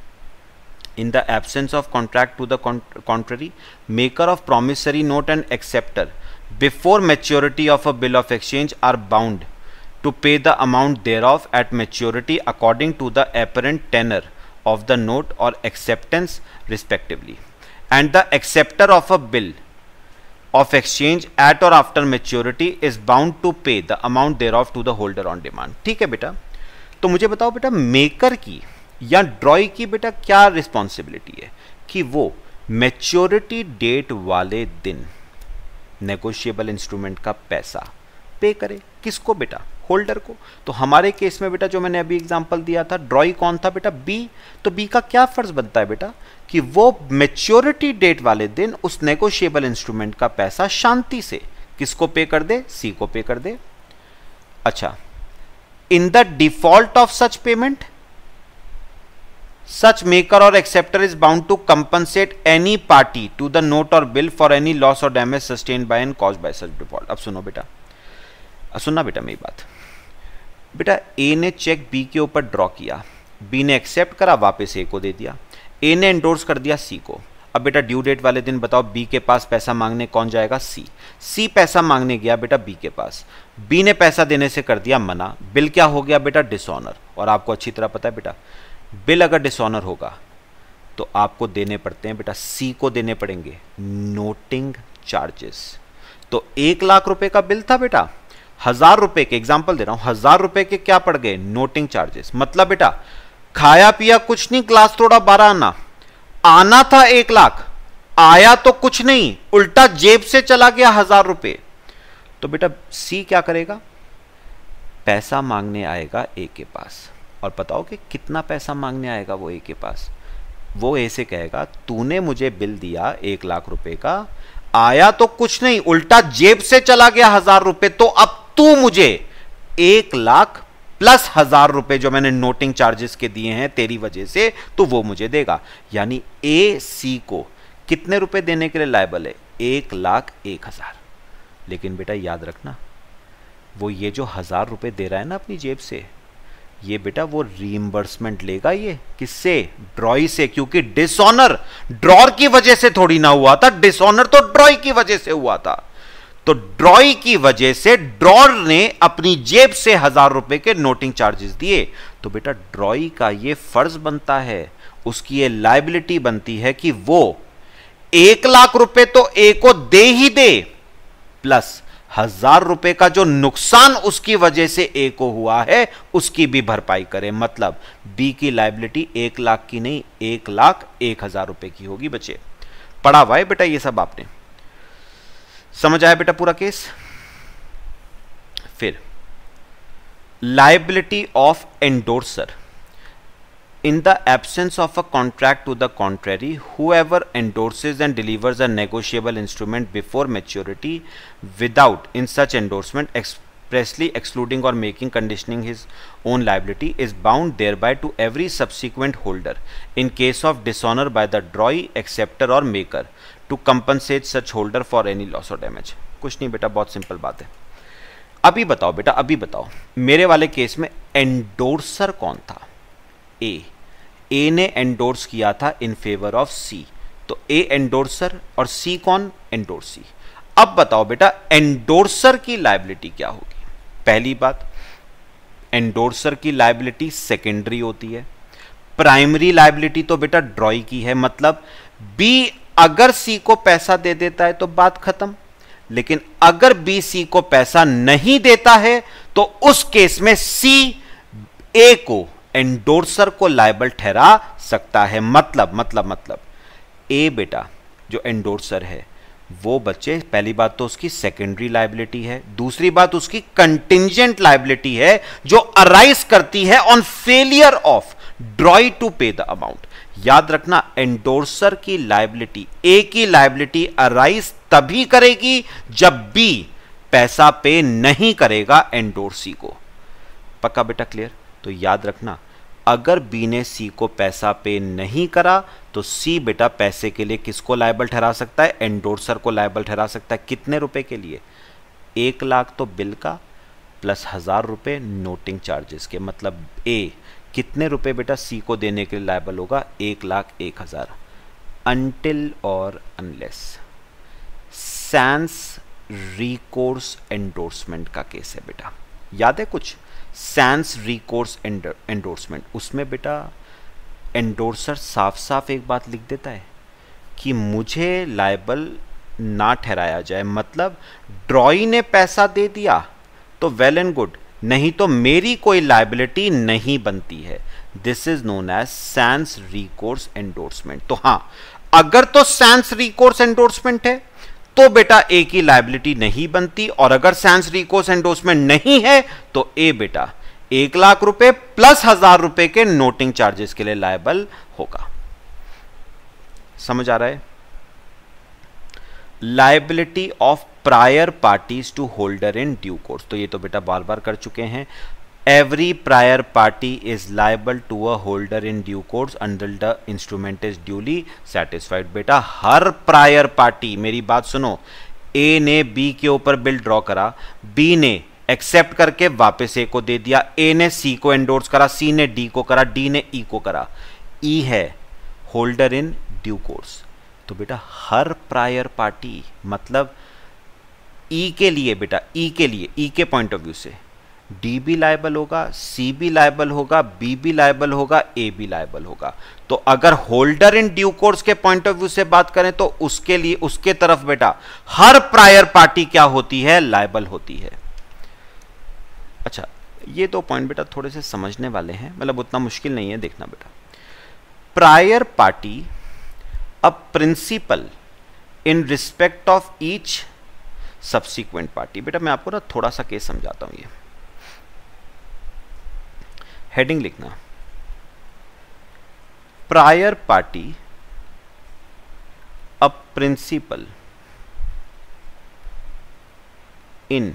In the absence of contract to the contrary, maker of promissory note and acceptor before maturity of a bill of exchange are bound to pay the amount thereof at maturity according to the apparent tenor of the note or acceptance respectively, and the acceptor of a bill of exchange at or after maturity is bound to pay the amount thereof to the holder on demand। ठीक है बेटा, तो मुझे बताओ बेटा मेकर की या ड्रॉई की बेटा क्या रिस्पॉन्सिबिलिटी है कि वो मैच्योरिटी डेट वाले दिन नेगोशिएबल इंस्ट्रूमेंट का पैसा पे करे। किसको बेटा? होल्डर को। तो हमारे केस में बेटा जो मैंने अभी एग्जांपल दिया था, ड्रॉई कौन था बेटा? बी। तो बी का क्या फर्ज बनता है बेटा? कि वो मैच्योरिटी डेट वाले दिन उस नेगोशिएबल इंस्ट्रूमेंट का पैसा शांति से किसको पे कर दे? सी को पे कर दे। अच्छा, in the default of such payment such maker or acceptor is bound to compensate any party to the note or bill for any loss or damage sustained by and caused by such default। अब सुनो बेटा, सुनना बेटा मेरी बात। बेटा ए ने चेक बी के ऊपर ड्रॉ किया, बी ने एक्सेप्ट करा, वापस ए को दे दिया, ए ने एंडोर्स कर दिया सी को। अब बेटा ड्यू डेट वाले दिन बताओ बी के पास पैसा मांगने कौन जाएगा? सी। सी पैसा मांगने गया बेटा बी के पास, बी ने पैसा देने से कर दिया मना, बिल क्या हो गया बेटा? डिसऑनर। और आपको अच्छी तरह पता है बेटा बिल अगर डिसऑनर होगा तो आपको देने पड़ते हैं बेटा, सी को देने पड़ेंगे नोटिंग चार्जेस। तो 1 लाख रुपए का बिल था बेटा, 1000 रुपए के, एग्जांपल दे रहा हूं, 1000 रुपए के क्या पड़ गए? Noting charges. मतलब बेटा खाया पिया कुछ नहीं, ग्लास तोड़ा 12 आना, आना था 1 लाख, आया तो कुछ नहीं, उल्टा जेब से चला गया 1000 रुपए। तो बेटा सी क्या करेगा? पैसा मांगने आएगा ए के पास, और बताओ कि कितना पैसा मांगने आएगा वो ए के पास? वो ए से कहेगा तूने मुझे बिल दिया 1 लाख रुपए का, आया तो कुछ नहीं, उल्टा जेब से चला गया 1000 रुपए, तो अब तू मुझे 1 लाख प्लस 1000 रुपए जो मैंने नोटिंग चार्जेस के दिए हैं तेरी वजह से, तो वो मुझे देगा। यानी ए सी को कितने रुपए देने के लिए लायबल है? 1,01,000। लेकिन बेटा याद रखना, वो ये जो 1000 रुपए दे रहा है ना अपनी जेब से, ये बेटा वो रीइंबर्समेंट लेगा ये किससे? ड्रॉई से, क्योंकि डिसऑनर ड्रॉर की वजह से थोड़ी ना हुआ था, डिसऑनर तो ड्रॉई की वजह से हुआ था। तो ड्रॉई की वजह से ड्रॉर ने अपनी जेब से 1000 रुपए के नोटिंग चार्जेस दिए। तो बेटा ड्रॉई का ये फर्ज बनता है, उसकी ये लायबिलिटी बनती है कि वो 1 लाख रुपए तो ए को दे ही दे, प्लस 1000 रुपए का जो नुकसान उसकी वजह से ए को हुआ है उसकी भी भरपाई करे। मतलब बी की लायबिलिटी 1 लाख की नहीं, 1,01,000 रुपए की होगी। बच्चे पढ़ा हुआ है बेटा ये सब, आपने समझ आया बेटा पूरा केस? फिर liability of endorser. In the absence of a contract to the contrary, whoever endorses and delivers a negotiable instrument before maturity without in such endorsement expressly excluding or making conditioning his own liability is bound thereby to every subsequent holder in case of dishonor by the drawee, acceptor or maker to compensate such holder for any loss or damage। कुछ नहीं बेटा, बहुत सिंपल बात है। अभी बताओ बेटा, अभी बताओ मेरे वाले केस में एंडोर्सर कौन था? ए ने एंडोर्स किया था इन फेवर ऑफ सी, तो ए एंडोर्सर और सी कौन? एंडोर्सी। अब बताओ बेटा एंडोर्सर की लायबिलिटी क्या होगी? पहली बात, एंडोर्सर की लायबिलिटी सेकेंडरी होती है, प्राइमरी लायबिलिटी तो बेटा ड्रॉई की है। मतलब बी अगर सी को पैसा दे देता है तो बात खत्म, लेकिन अगर बी सी को पैसा नहीं देता है तो उस केस में सी ए को, एंडोर्सर को लायबल ठहरा सकता है। मतलब ए बेटा जो एंडोर्सर है वो बच्चे, पहली बात तो उसकी सेकेंडरी लायबिलिटी है, दूसरी बात उसकी कंटिंजेंट लायबिलिटी है जो अराइज करती है on failure of drawee to pay the amount. याद रखना, एंडोर्सर की लायबिलिटी, ए की लायबिलिटी अराइज तभी करेगी जब बी पैसा पे नहीं करेगा एंडोर्सी को। पक्का बेटा, क्लियर? तो याद रखना, अगर बी ने सी को पैसा पे नहीं करा तो सी बेटा पैसे के लिए किसको लायबल ठहरा सकता है? एंडोर्सर को लायबल ठहरा सकता है। कितने रुपए के लिए? 1 लाख तो बिल का प्लस 1000 रुपए नोटिंग चार्जेस के। मतलब ए कितने रुपए बेटा सी को देने के लिए लायबल होगा? 1,01,000। अनटिल और अनलेस सैंस रिकोर्स एंडोर्समेंट का केस है बेटा, याद है कुछ? सैंस रिकोर्स एंडोर्समेंट, उसमें बेटा एंडोर्सर साफ साफ एक बात लिख देता है कि मुझे लायबल ना ठहराया जाए। मतलब ड्रॉई ने पैसा दे दिया तो वेल एंड गुड, नहीं तो मेरी कोई लायबिलिटी नहीं बनती है। This is known as sans recourse endorsement. तो हां, अगर तो सैंस रिकोर्स एंडोर्समेंट है तो बेटा ए की लायबिलिटी नहीं बनती, और अगर सैंस रिकोर्स एंडोर्समेंट नहीं है तो ए बेटा 1 लाख रुपए प्लस 1000 रुपए के नोटिंग चार्जेस के लिए लायबल होगा। समझ आ रहा है? Liability of prior parties to holder in due course, तो ये तो बेटा बार बार कर चुके हैं। Every prior party is liable to a holder in due course until the instrument is duly satisfied. बेटा हर प्रायर पार्टी, मेरी बात सुनो, ए ने बी के ऊपर बिल ड्रॉ करा, बी ने एक्सेप्ट करके वापस ए को दे दिया, ए ने सी को एंडोर्स करा, सी ने डी को करा, डी ने ई को करा, ई है होल्डर इन ड्यू कोर्स। तो बेटा हर प्रायर पार्टी, मतलब ई के लिए बेटा, ई के लिए, ई के पॉइंट ऑफ व्यू से डी भी लायबल होगा, सी भी लायबल होगा, बी भी लायबल होगा, ए भी लायबल होगा। तो अगर होल्डर इन ड्यू कोर्स के पॉइंट ऑफ व्यू से बात करें तो उसके लिए, उसके तरफ बेटा हर प्रायर पार्टी क्या होती है? लायबल होती है। अच्छा, ये दो पॉइंट बेटा थोड़े से समझने वाले हैं, मतलब उतना मुश्किल नहीं है, देखना बेटा। Prior party a principal in respect of each subsequent party. बेटा मैं आपको ना थोड़ा सा केस समझाता हूं। ये हेडिंग लिखना, prior party a principal in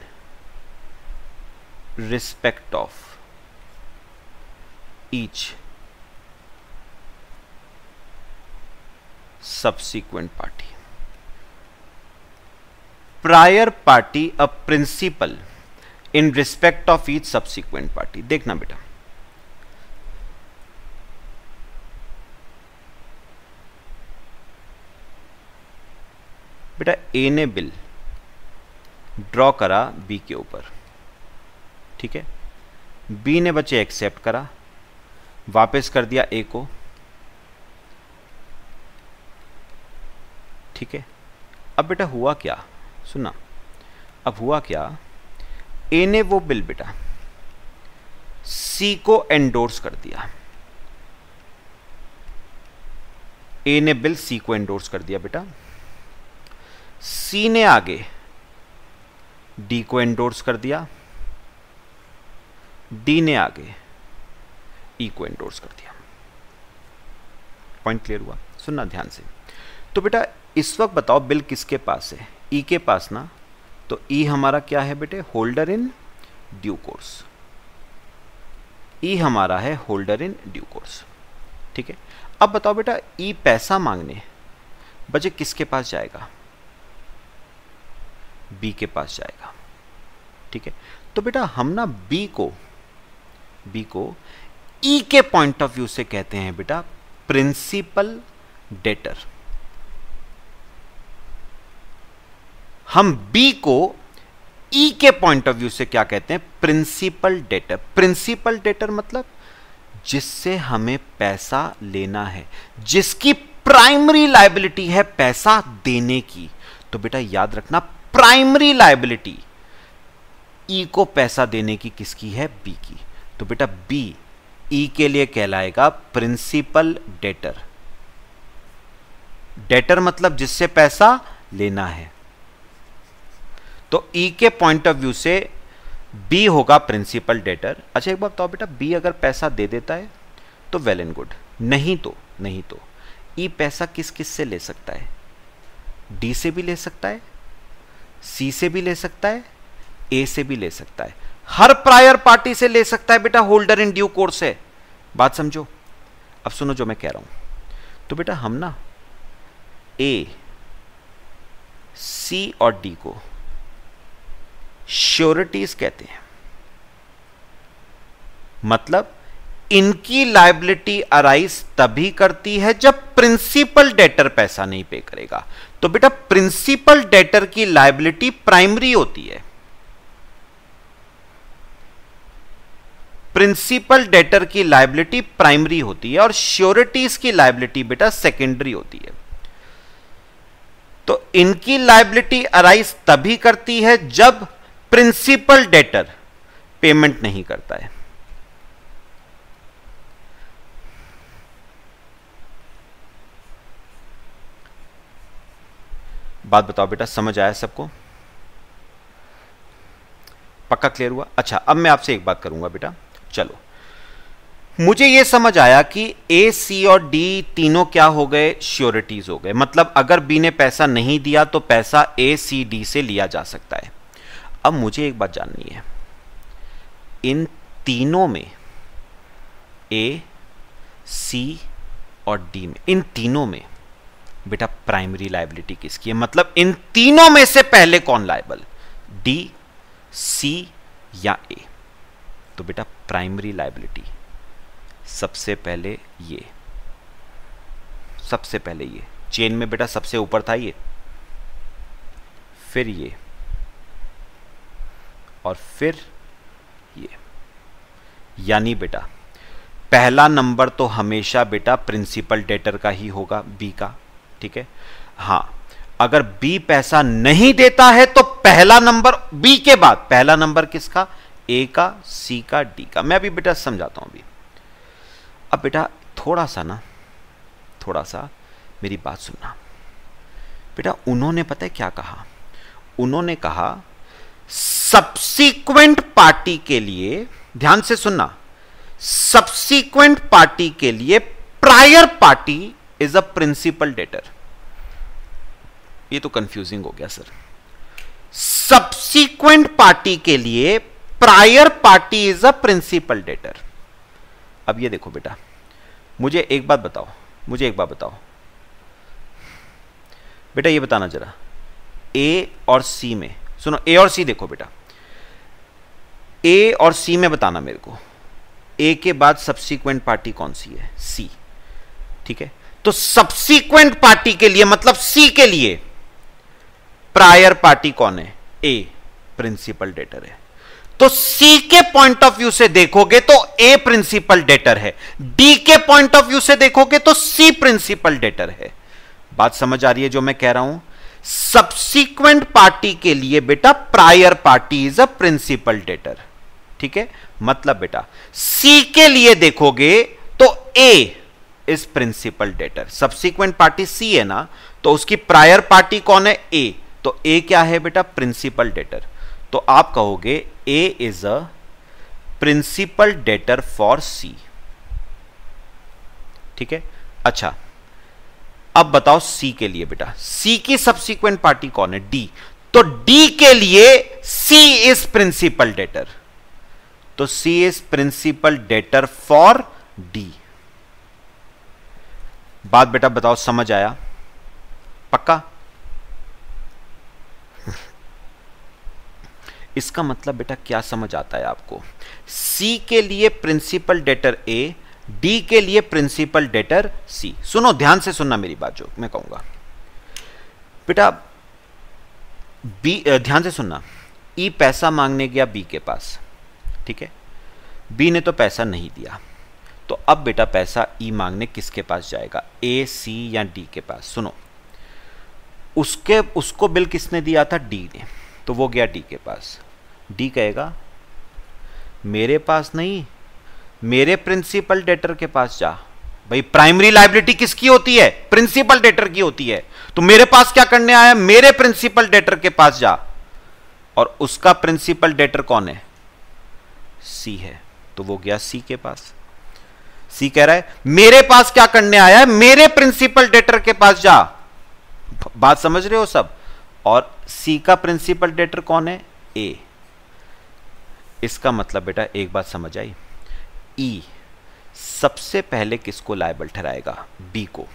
respect of each subsequent party. Prior party a principal in respect of each subsequent party. देखना बेटा, बेटा ए ने बिल ड्रॉ करा बी के ऊपर, ठीक है, बी ने बच्चे एक्सेप्ट करा, वापस कर दिया ए को, ठीक है। अब बेटा हुआ क्या, सुना, अब हुआ क्या, ए ने वो बिल बेटा सी को एंडोर्स कर दिया, ए ने बिल सी को एंडोर्स कर दिया बेटा, सी ने आगे डी को एंडोर्स कर दिया, डी ने आगे ई को एंडोर्स कर दिया। पॉइंट क्लियर हुआ? सुनना ध्यान से। तो बेटा इस वक्त बताओ बिल किसके पास है? ई के पास ना। तो ई हमारा क्या है बेटे? Holder in due course. E हमारा है होल्डर इन ड्यू कोर्स, ठीक है। अब बताओ बेटा ई पैसा मांगने बच्चे किसके पास जाएगा? बी के पास जाएगा, ठीक है। तो बेटा हम ना बी को ई के पॉइंट ऑफ व्यू से कहते हैं बेटा प्रिंसिपल डेटर। हम बी को ई के पॉइंट ऑफ व्यू से क्या कहते हैं? Principal debtor. प्रिंसिपल डेटर मतलब जिससे हमें पैसा लेना है, जिसकी प्राइमरी लायबिलिटी है पैसा देने की। तो बेटा याद रखना, प्राइमरी लायबिलिटी ई को पैसा देने की किसकी है? बी की। तो बेटा बी ई के लिए कहलाएगा प्रिंसिपल डेटर। डेटर मतलब जिससे पैसा लेना है। तो ई के पॉइंट ऑफ व्यू से बी होगा प्रिंसिपल डेटर। अच्छा एक बात बताओ बेटा, बी अगर पैसा दे देता है तो वेल एंड गुड, नहीं तो ई पैसा किस किस से ले सकता है? डी से भी ले सकता है, सी से भी ले सकता है, ए से भी ले सकता है, हर प्रायर पार्टी से ले सकता है बेटा, होल्डर इन ड्यू कोर्स है। बात समझो। अब सुनो जो मैं कह रहा हूं। तो बेटा हम ना ए, सी और डी को श्योरिटीज कहते हैं। मतलब इनकी लायबिलिटी अराइज तभी करती है जब प्रिंसिपल डेटर पैसा नहीं पे करेगा। तो बेटा प्रिंसिपल डेटर की लायबिलिटी प्राइमरी होती है, प्रिंसिपल डेटर की लायबिलिटी प्राइमरी होती है और श्योरिटीज की लायबिलिटी बेटा सेकेंडरी होती है। तो इनकी लायबिलिटी अराइज तभी करती है जब प्रिंसिपल डेटर पेमेंट नहीं करता है। बात बताओ बेटा, समझ आया सबको? पक्का क्लियर हुआ? अच्छा अब मैं आपसे एक बात करूंगा बेटा। चलो मुझे यह समझ आया कि ए, सी और डी तीनों क्या हो गए? श्योरिटीज हो गए। मतलब अगर बी ने पैसा नहीं दिया तो पैसा ए, सी, डी से लिया जा सकता है। अब मुझे एक बात जाननी है, इन तीनों में ए, सी और डी में, इन तीनों में बेटा प्राइमरी लायबिलिटी किसकी है? मतलब इन तीनों में से पहले कौन लायबल? डी, सी या ए? तो बेटा प्राइमरी लायबिलिटी सबसे पहले ये, सबसे पहले ये चेन में बेटा सबसे ऊपर था ये, फिर ये और फिर ये। यानी बेटा पहला नंबर तो हमेशा बेटा प्रिंसिपल डेटर का ही होगा, बी का। ठीक है। हां अगर बी पैसा नहीं देता है तो पहला नंबर बी के बाद पहला नंबर किसका? ए का, सी का, डी का। मैं अभी बेटा समझाता हूं अभी। अब बेटा थोड़ा सा मेरी बात सुनना बेटा। उन्होंने पता है क्या कहा? उन्होंने कहा सब्सीक्वेंट पार्टी के लिए, ध्यान से सुनना, सब्सीक्वेंट पार्टी के लिए prior party is a principal debtor. ये तो कंफ्यूजिंग हो गया सर। सब्सीक्वेंट पार्टी के लिए prior party is a principal debtor. अब ये देखो बेटा, मुझे एक बात बताओ बेटा, ये बताना जरा, ए और सी में, सुनो ए और सी देखो बेटा, ए और सी में बताना मेरे को, ए के बाद सब्सीक्वेंट पार्टी कौन सी है? सी। ठीक है। तो सब्सीक्वेंट पार्टी के लिए मतलब सी के लिए प्रायर पार्टी कौन है? ए, प्रिंसिपल डेटर है। तो सी के पॉइंट ऑफ व्यू से देखोगे तो ए प्रिंसिपल डेटर है, डी के पॉइंट ऑफ व्यू से देखोगे तो सी प्रिंसिपल डेटर है। बात समझ आ रही है जो मैं कह रहा हूं? सब्सीक्वेंट पार्टी के लिए बेटा prior party is a principal debtor. ठीक है। मतलब बेटा सी के लिए देखोगे तो A is principal debtor, subsequent party C है ना, तो उसकी प्रायर पार्टी कौन है? ए। तो ए क्या है बेटा? Principal debtor. तो आप कहोगे A is a principal debtor for C. ठीक है। अच्छा अब बताओ सी के लिए बेटा, सी की सब्सीक्वेंट पार्टी कौन है? डी। तो डी के लिए सी इज प्रिंसिपल डेटर, तो C is principal debtor for D. बात बेटा बताओ समझ आया? पक्का? इसका मतलब बेटा क्या समझ आता है आपको? सी के लिए प्रिंसिपल डेटर ए, डी के लिए प्रिंसिपल डेटर सी। सुनो ध्यान से सुनना मेरी बात जो मैं कहूंगा बेटा, बी ध्यान से सुनना। ई पैसा मांगने गया बी के पास, ठीक है, बी ने तो पैसा नहीं दिया, तो अब बेटा पैसा ई मांगने किसके पास जाएगा, ए, सी या डी के पास। सुनो, उसको बिल किसने दिया था, डी ने, तो वो गया डी के पास। डी कहेगा मेरे पास नहीं, मेरे प्रिंसिपल डेटर के पास जा। भाई प्राइमरी लायबिलिटी किसकी होती है, प्रिंसिपल डेटर की होती है, तो मेरे पास क्या करने आया, मेरे प्रिंसिपल डेटर के पास जा, और उसका प्रिंसिपल डेटर कौन है, सी है, तो वो गया सी के पास। सी कह रहा है मेरे पास क्या करने आया है, मेरे प्रिंसिपल डेटर के पास जा। बात समझ रहे हो सब। और सी का प्रिंसिपल डेटर कौन है, ए। इसका मतलब बेटा एक बात समझ आई, ई सबसे पहले किसको लायबल ठहराएगा, बी को।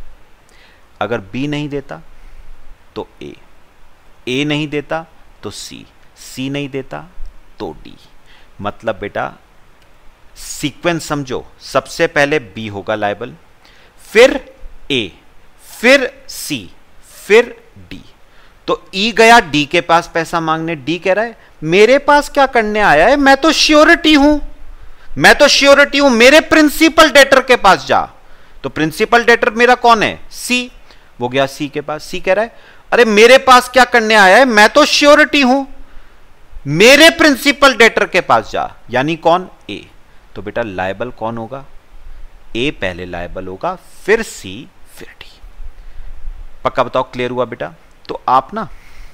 अगर बी नहीं देता तो ए नहीं देता तो सी नहीं देता तो डी। मतलब बेटा सीक्वेंस समझो, सबसे पहले बी होगा लायबल, फिर ए, फिर सी, फिर डी। तो ई गया डी के पास पैसा मांगने, डी कह रहा है मेरे पास क्या करने आया है, मैं तो श्योरिटी हूं, मेरे प्रिंसिपल डेटर के पास जा। तो प्रिंसिपल डेटर मेरा कौन है, सी, वो गया सी के पास। सी कह रहा है अरे मेरे पास क्या करने आया है, मैं तो श्योरिटी हूं, मेरे प्रिंसिपल डेटर के पास जा, यानी कौन, ए। तो बेटा लायबल कौन होगा, ए पहले लायबल होगा, फिर सी, फिर डी। पक्का बताओ, क्लियर हुआ बेटा। तो आप ना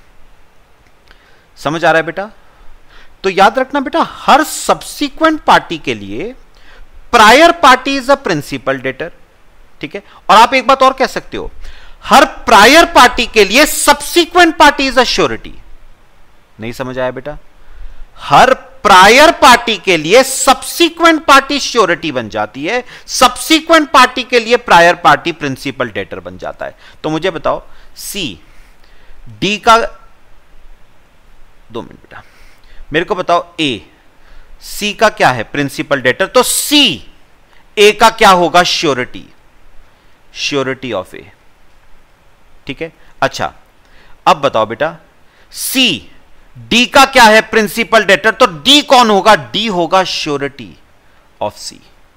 समझ आ रहा है बेटा। तो याद रखना बेटा, हर सब्सीक्वेंट पार्टी के लिए prior party is a principal debtor, ठीक है। और आप एक बात और कह सकते हो, हर प्रायर पार्टी के लिए subsequent party is a surety. नहीं समझ आया बेटा, हर प्रायर पार्टी के लिए सब्सीक्वेंट पार्टी श्योरिटी बन जाती है, सब्सीक्वेंट पार्टी के लिए प्रायर पार्टी प्रिंसिपल डेटर बन जाता है। तो मुझे बताओ, सी डी का, 2 मिनट बेटा, मेरे को बताओ, ए सी का क्या है, प्रिंसिपल डेटर, तो सी ए का क्या होगा, श्योरिटी ऑफ ए, ठीक है। अच्छा अब बताओ बेटा, सी डी का क्या है, प्रिंसिपल डेटर, तो डी कौन होगा, डी होगा श्योरिटी ऑफ सी।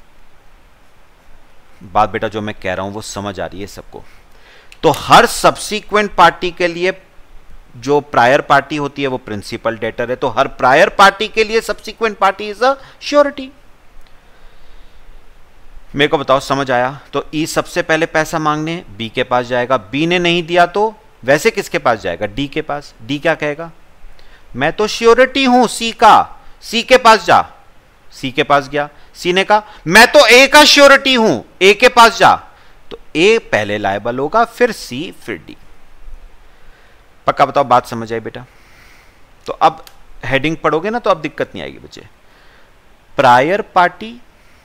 बात बेटा जो मैं कह रहा हूं वो समझ आ रही है सबको। तो हर सब्सीक्वेंट पार्टी के लिए जो प्रायर पार्टी होती है वो प्रिंसिपल डेटर है, तो हर प्रायर पार्टी के लिए subsequent party is a surety. मेरे को बताओ समझ आया। तो ई सबसे पहले पैसा मांगने बी के पास जाएगा, बी ने नहीं दिया तो वैसे किसके पास जाएगा, डी के पास। डी क्या कहेगा, मैं तो श्योरिटी हूं सी का, सी के पास जा। सी के पास गया, सी ने कहा मैं तो ए का श्योरिटी हूं, ए के पास जा। तो ए पहले लायबल होगा, फिर सी, फिर डी। पक्का बताओ, बात समझ आई बेटा। तो अब हेडिंग पढ़ोगे ना तो अब दिक्कत नहीं आएगी बच्चे। प्रायर पार्टी,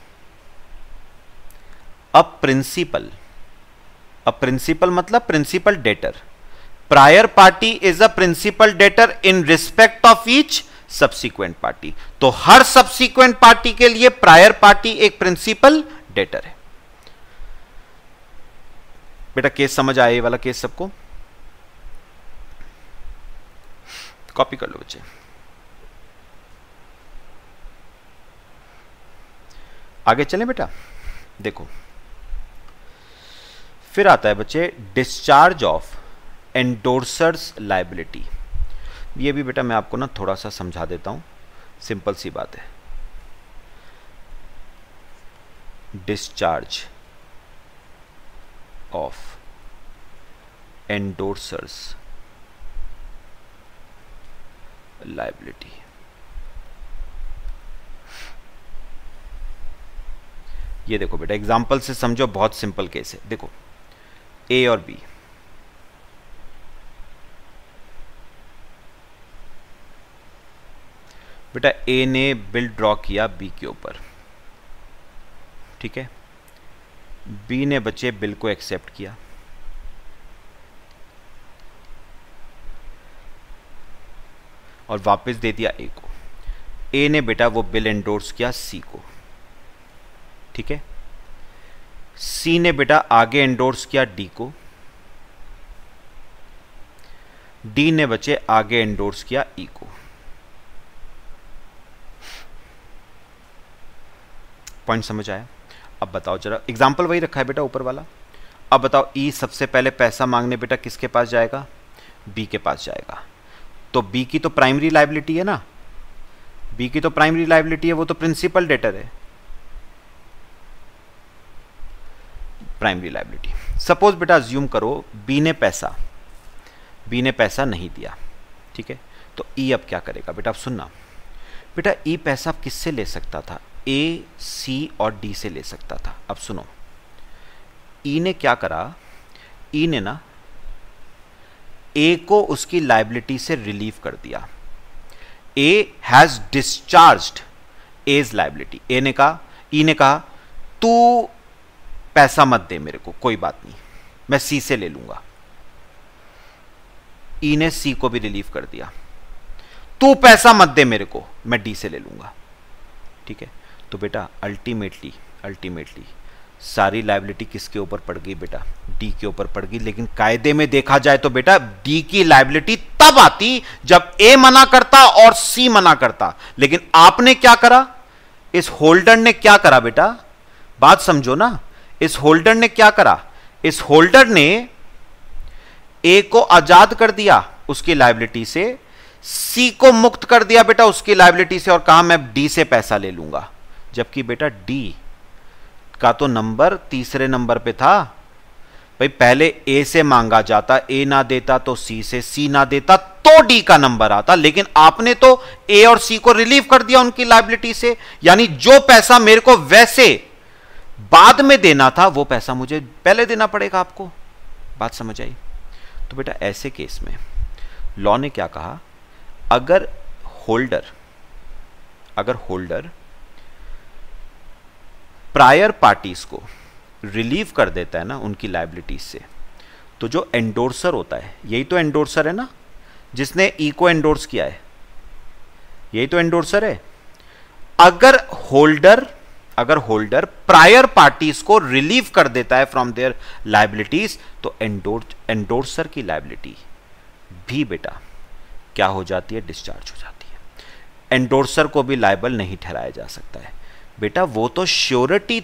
अब प्रिंसिपल मतलब principal debtor. Prior party is a principal debtor in respect of each subsequent party. तो हर सब्सीक्वेंट पार्टी के लिए प्रायर पार्टी एक प्रिंसिपल डेटर है। बेटा केस समझ आया, ये वाला केस सबको, कॉपी कर लो बच्चे। आगे चलें बेटा। देखो फिर आता है बच्चे डिस्चार्ज ऑफ एंडोर्सर्स लायबिलिटी। ये भी बेटा मैं आपको ना थोड़ा सा समझा देता हूं, सिंपल सी बात है। Discharge of endorser's liability. ये देखो बेटा एग्जांपल से समझो, बहुत सिंपल केस है। देखो ए और बी, बेटा ए ने बिल ड्रॉ किया बी के ऊपर, ठीक है। बी ने बच्चे बिल को एक्सेप्ट किया, और वापस दे दिया ए को। ए ने बेटा वो बिल एंडोर्स किया सी को, ठीक है। सी ने बेटा आगे एंडोर्स किया डी को, डी ने बच्चे आगे एंडोर्स किया ई को। पॉइंट समझ आया? अब बताओ जरा, एग्जाम्पल वही रखा है बेटा ऊपर वाला। अब बताओ ई सबसे पहले पैसा मांगने बेटा किसके पास जाएगा? बी के पास जाएगा। तो बी की तो प्राइमरी लायबिलिटी है ना, बी की तो प्राइमरी लायबिलिटी है, वो तो प्रिंसिपल डेटर है, प्राइमरी लायबिलिटी। सपोज बेटा अज्यूम करो बी ने पैसा नहीं दिया, ठीक है? तो ई अब क्या करेगा बेटा? अब सुनना बेटा, ई पैसा किससे ले सकता था? ए, सी और डी से ले सकता था। अब सुनो, ई ने क्या करा? ई ने ना ए को उसकी लायबिलिटी से रिलीव कर दिया। A has discharged his liability. E ने कहा तू पैसा मत दे मेरे को, कोई बात नहीं, मैं सी से ले लूंगा। ई ने सी को भी रिलीव कर दिया, तू पैसा मत दे मेरे को, मैं डी से ले लूंगा, ठीक है? तो बेटा अल्टीमेटली सारी लायबिलिटी किसके ऊपर पड़ गई बेटा? डी के ऊपर पड़ गई। लेकिन कायदे में देखा जाए तो बेटा डी की लायबिलिटी तब आती जब ए मना करता और सी मना करता। लेकिन आपने क्या करा? इस होल्डर ने क्या करा बेटा? बात समझो ना, इस होल्डर ने क्या करा? इस होल्डर ने ए को आजाद कर दिया उसकी लायबिलिटी से, सी को मुक्त कर दिया बेटा उसकी लायबिलिटी से, और कहा मैं डी से पैसा ले लूंगा। जबकि बेटा डी का तो नंबर तीसरे नंबर पे था भाई। पहले ए से मांगा जाता, ए ना देता तो सी से, सी ना देता तो डी का नंबर आता। लेकिन आपने तो ए और सी को रिलीव कर दिया उनकी लायबिलिटी से, यानी जो पैसा मेरे को वैसे बाद में देना था वो पैसा मुझे पहले देना पड़ेगा आपको। बात समझ आई? तो बेटा ऐसे केस में लॉ ने क्या कहा? अगर होल्डर प्रायर पार्टीज को रिलीव कर देता है ना उनकी लायबिलिटीज से, तो जो एंडोर्सर होता है, यही तो एंडोर्सर है ना, जिसने ई को एंडोर्स किया है, यही तो एंडोर्सर है। अगर होल्डर प्रायर पार्टीज को रिलीव कर देता है फ्रॉम देयर लायबिलिटीज, तो एंडोर्सर की लायबिलिटी भी बेटा क्या हो जाती है? डिस्चार्ज हो जाती है। एंडोर्सर को भी लायबल नहीं ठहराया जा सकता है बेटा, वो तो श्योरिटी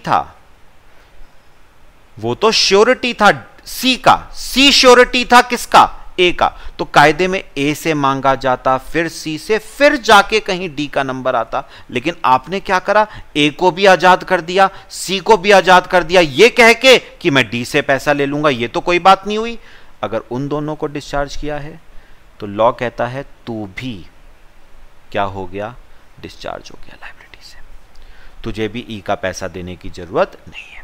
था सी का। सी श्योरिटी था किसका? ए का। तो कायदे में ए से मांगा जाता, फिर सी से, फिर जाके कहीं डी का नंबर आता। लेकिन आपने क्या करा? ए को भी आजाद कर दिया, सी को भी आजाद कर दिया, ये कह के कि मैं डी से पैसा ले लूंगा। ये तो कोई बात नहीं हुई। अगर उन दोनों को डिस्चार्ज किया है तो लॉ कहता है तू भी क्या हो गया? डिस्चार्ज हो गया लायबिलिटी से, तुझे भी ई का पैसा देने की जरूरत नहीं है।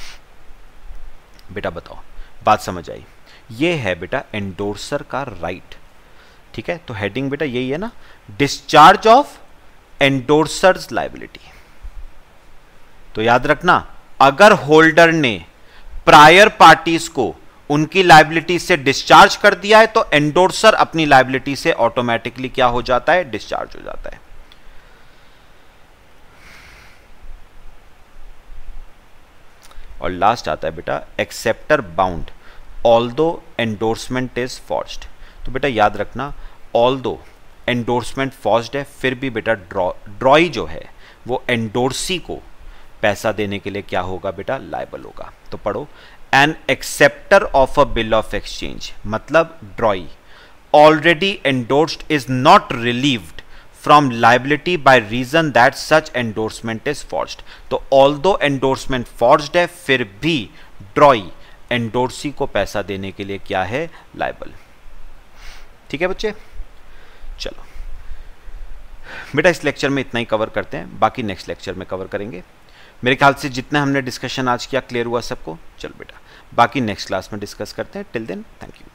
बेटा बताओ, बात समझ आई? ये है बेटा एंडोर्सर का राइट, ठीक है? तो हेडिंग बेटा यही है ना, डिस्चार्ज ऑफ एंडोर्सर्स लायबिलिटी। तो याद रखना, अगर होल्डर ने प्रायर पार्टीज को उनकी लायबिलिटी से डिस्चार्ज कर दिया है तो एंडोर्सर अपनी लायबिलिटी से ऑटोमेटिकली क्या हो जाता है? डिस्चार्ज हो जाता है। और लास्ट आता है बेटा acceptor bound although endorsement is forged. तो बेटा याद रखना, ऑल्दो एंडोर्समेंट फॉर्ज्ड है, फिर भी बेटा ड्रॉई जो है वो एंडोर्सी को पैसा देने के लिए क्या होगा बेटा? लायबल होगा। तो पढ़ो, an acceptor of a bill of exchange, मतलब drawee already endorsed is not relieved from liability by reason that such endorsement is forged. तो ऑल्दो एंडोर्समेंट फॉर्ज्ड है, फिर भी ड्रॉई एंडोर्सी को पैसा देने के लिए क्या है? लायबल। ठीक है बच्चे, चलो बेटा इस लेक्चर में इतना ही कवर करते हैं, बाकी नेक्स्ट लेक्चर में कवर करेंगे। मेरे ख्याल से जितना हमने डिस्कशन आज किया क्लियर हुआ सबको। चलो बेटा बाकी नेक्स्ट क्लास में डिस्कस करते हैं। Till then thank you.